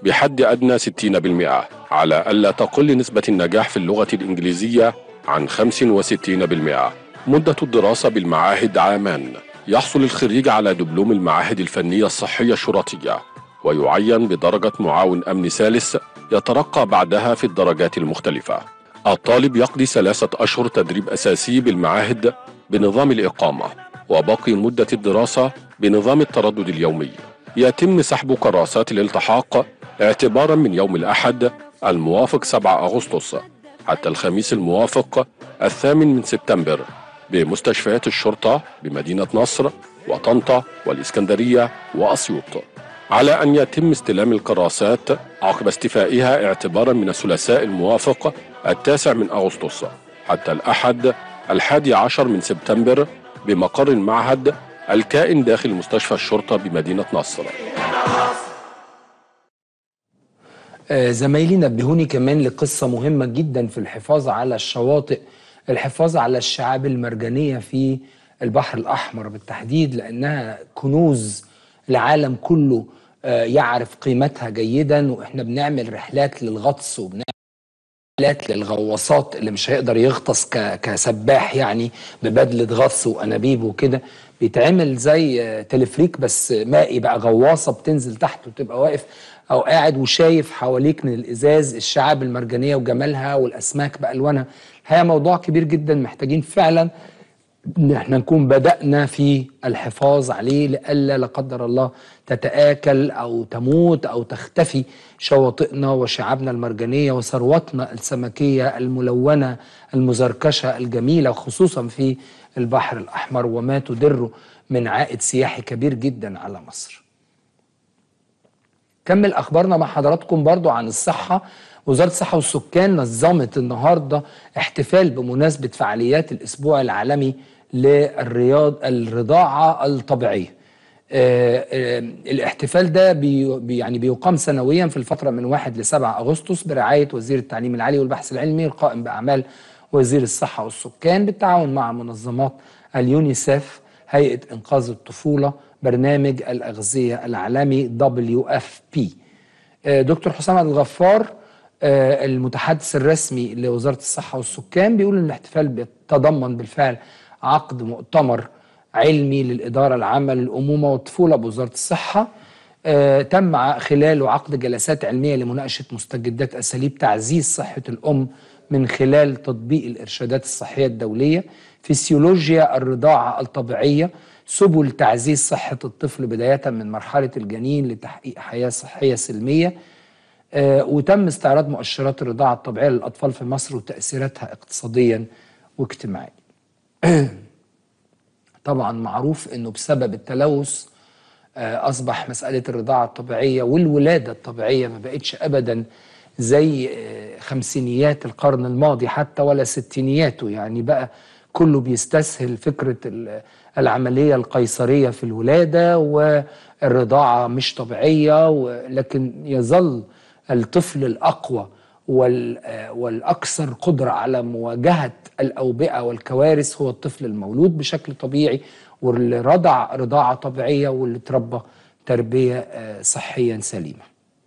بحد أدنى 60%، على ألا تقل نسبة النجاح في اللغة الإنجليزية عن 65%. مدة الدراسة بالمعاهد عامان. يحصل الخريج على دبلوم المعاهد الفنية الصحية الشرطية، ويعين بدرجة معاون أمن ثالث، يترقى بعدها في الدرجات المختلفة. الطالب يقضي 3 أشهر تدريب أساسي بالمعاهد بنظام الإقامة، وباقي مدة الدراسة بنظام التردد اليومي. يتم سحب كراسات الالتحاق اعتبارا من يوم الأحد الموافق 7 أغسطس حتى الخميس الموافق 8 سبتمبر بمستشفيات الشرطة بمدينة نصر وطنطا والإسكندرية وأسيوط، على أن يتم استلام الكراسات عقب استيفائها اعتبارا من الثلاثاء الموافق 9 أغسطس حتى الأحد 11 سبتمبر بمقر المعهد الكائن داخل مستشفى الشرطة بمدينة نصر. زمايلي نبهوني كمان لقصة مهمة جدا في الحفاظ على الشواطئ، الحفاظ على الشعاب المرجانية في البحر الأحمر بالتحديد، لأنها كنوز العالم كله يعرف قيمتها جيدا. وإحنا بنعمل رحلات للغطس وبنعمل رحلات للغواصات اللي مش هيقدر يغطس كسباح يعني ببدلة غطس وأنابيب وكده، بيتعمل زي تلفريك بس مائي بقى، غواصة بتنزل تحت وتبقى واقف أو قاعد وشايف حواليك من الإزاز الشعاب المرجانية وجمالها والأسماك بألوانها. الحقيقة موضوع كبير جدا، محتاجين فعلا ان احنا نكون بدأنا في الحفاظ عليه لئلا لا قدر الله تتآكل أو تموت أو تختفي شواطئنا وشعابنا المرجانية وثروتنا السمكية الملونة المزركشة الجميلة، خصوصا في البحر الأحمر، وما تدره من عائد سياحي كبير جدا على مصر. كمل أخبارنا مع حضراتكم برضو عن الصحة. وزارة الصحة والسكان نظمت النهاردة احتفال بمناسبة فعاليات الأسبوع العالمي للرضاعة الطبيعية. الاحتفال ده بيقام سنويا في الفترة من 1 ل 7 أغسطس برعاية وزير التعليم العالي والبحث العلمي القائم بأعمال وزير الصحة والسكان بالتعاون مع منظمات اليونيسيف، هيئة إنقاذ الطفولة، برنامج الأغذية العالمي WFP. دكتور حسام الغفار المتحدث الرسمي لوزارة الصحة والسكان بيقول ان الاحتفال بيتضمن بالفعل عقد مؤتمر علمي للإدارة العامة للأمومة والطفولة بوزارة الصحة، تم خلاله عقد جلسات علمية لمناقشة مستجدات أساليب تعزيز صحة الأم من خلال تطبيق الإرشادات الصحية الدولية، فسيولوجيا الرضاعة الطبيعية، سبل تعزيز صحة الطفل بداية من مرحلة الجنين لتحقيق حياة صحية سلمية. وتم استعراض مؤشرات الرضاعة الطبيعية للأطفال في مصر وتأثيراتها اقتصاديا واجتماعيا. طبعا معروف أنه بسبب التلوث أصبح مسألة الرضاعة الطبيعية والولادة الطبيعية ما بقتش أبدا زي خمسينيات القرن الماضي حتى ولا ستينياته، يعني بقى كله بيستسهل فكرة العملية القيصرية في الولادة والرضاعة مش طبيعية، لكن يظل الطفل الأقوى والأكثر قدرة على مواجهة الأوبئة والكوارث هو الطفل المولود بشكل طبيعي، واللي رضع رضاعة طبيعية واللي تربى تربية صحيا سليمة.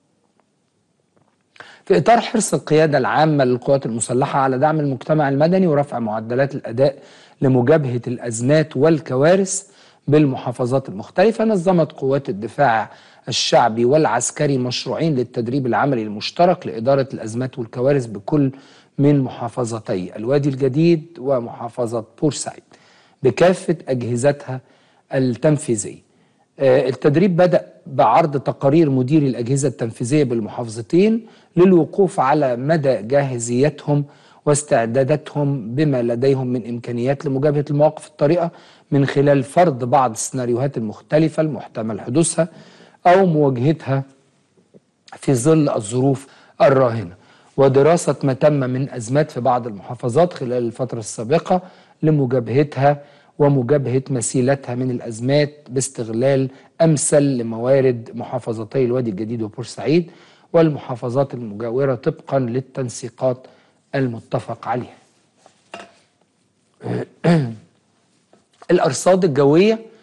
في إطار حرص القيادة العامة للقوات المسلحة على دعم المجتمع المدني ورفع معدلات الأداء لمجابهة الأزمات والكوارث بالمحافظات المختلفة، نظمت قوات الدفاع الشعبي والعسكري مشروعين للتدريب العملي المشترك لإدارة الأزمات والكوارث بكل من محافظتي الوادي الجديد ومحافظة بورسعيد بكافة أجهزتها التنفيذية. التدريب بدأ بعرض تقارير مدير الأجهزة التنفيذية بالمحافظتين للوقوف على مدى جاهزيتهم واستعداداتهم بما لديهم من إمكانيات لمجابهة المواقف الطارئة من خلال فرض بعض السيناريوهات المختلفة المحتمل حدوثها أو مواجهتها في ظل الظروف الراهنة، ودراسة ما تم من أزمات في بعض المحافظات خلال الفترة السابقة لمجابهتها ومجابهة مسيلتها من الأزمات باستغلال أمثل لموارد محافظتي الوادي الجديد وبورسعيد والمحافظات المجاورة طبقا للتنسيقات المتفق عليها. الأرصاد الجوية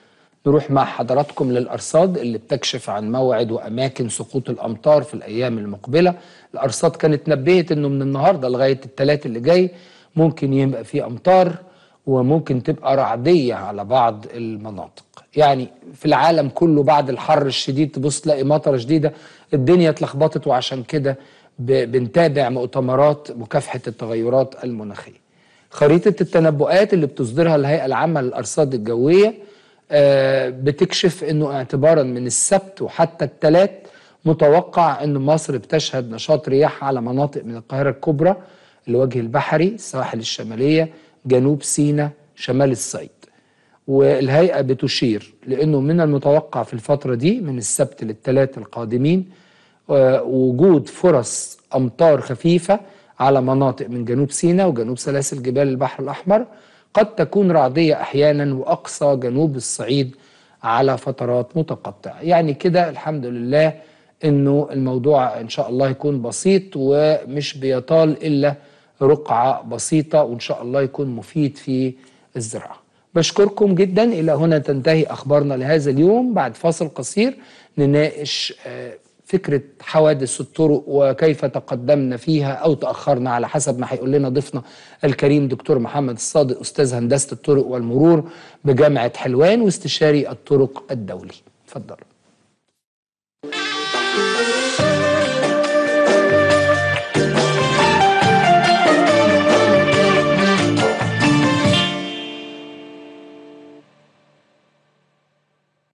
نروح مع حضراتكم للأرصاد اللي بتكشف عن موعد وأماكن سقوط الأمطار في الأيام المقبلة. الأرصاد كانت نبهت أنه من النهاردة لغاية الثلاث اللي جاي ممكن يبقى فيه أمطار وممكن تبقى رعدية على بعض المناطق. يعني في العالم كله بعد الحر الشديد تبص تلاقي مطرة شديدة، الدنيا اتلخبطت، وعشان كده بنتابع مؤتمرات مكافحة التغيرات المناخية. خريطة التنبؤات اللي بتصدرها الهيئة العامة للأرصاد الجوية بتكشف أنه اعتبارا من السبت وحتى الثلاث متوقع أن مصر بتشهد نشاط رياح على مناطق من القاهرة الكبرى، الوجه البحري، السواحل الشمالية، جنوب سيناء، شمال الصعيد. والهيئة بتشير لأنه من المتوقع في الفترة دي من السبت للثلاث القادمين وجود فرص أمطار خفيفة على مناطق من جنوب سيناء وجنوب سلاسل جبال البحر الأحمر، قد تكون رعدية أحيانا، وأقصى جنوب الصعيد على فترات متقطعة. يعني كده الحمد لله إنه الموضوع إن شاء الله يكون بسيط ومش بيطال إلا رقعة بسيطة، وإن شاء الله يكون مفيد في الزراعة. بشكركم جدا. إلى هنا تنتهي أخبارنا لهذا اليوم. بعد فاصل قصير نناقش فكرة حوادث الطرق وكيف تقدمنا فيها أو تأخرنا على حسب ما هيقول لنا ضيفنا الكريم دكتور محمد الصادق، أستاذ هندسة الطرق والمرور بجامعة حلوان واستشاري الطرق الدولي. اتفضلوا.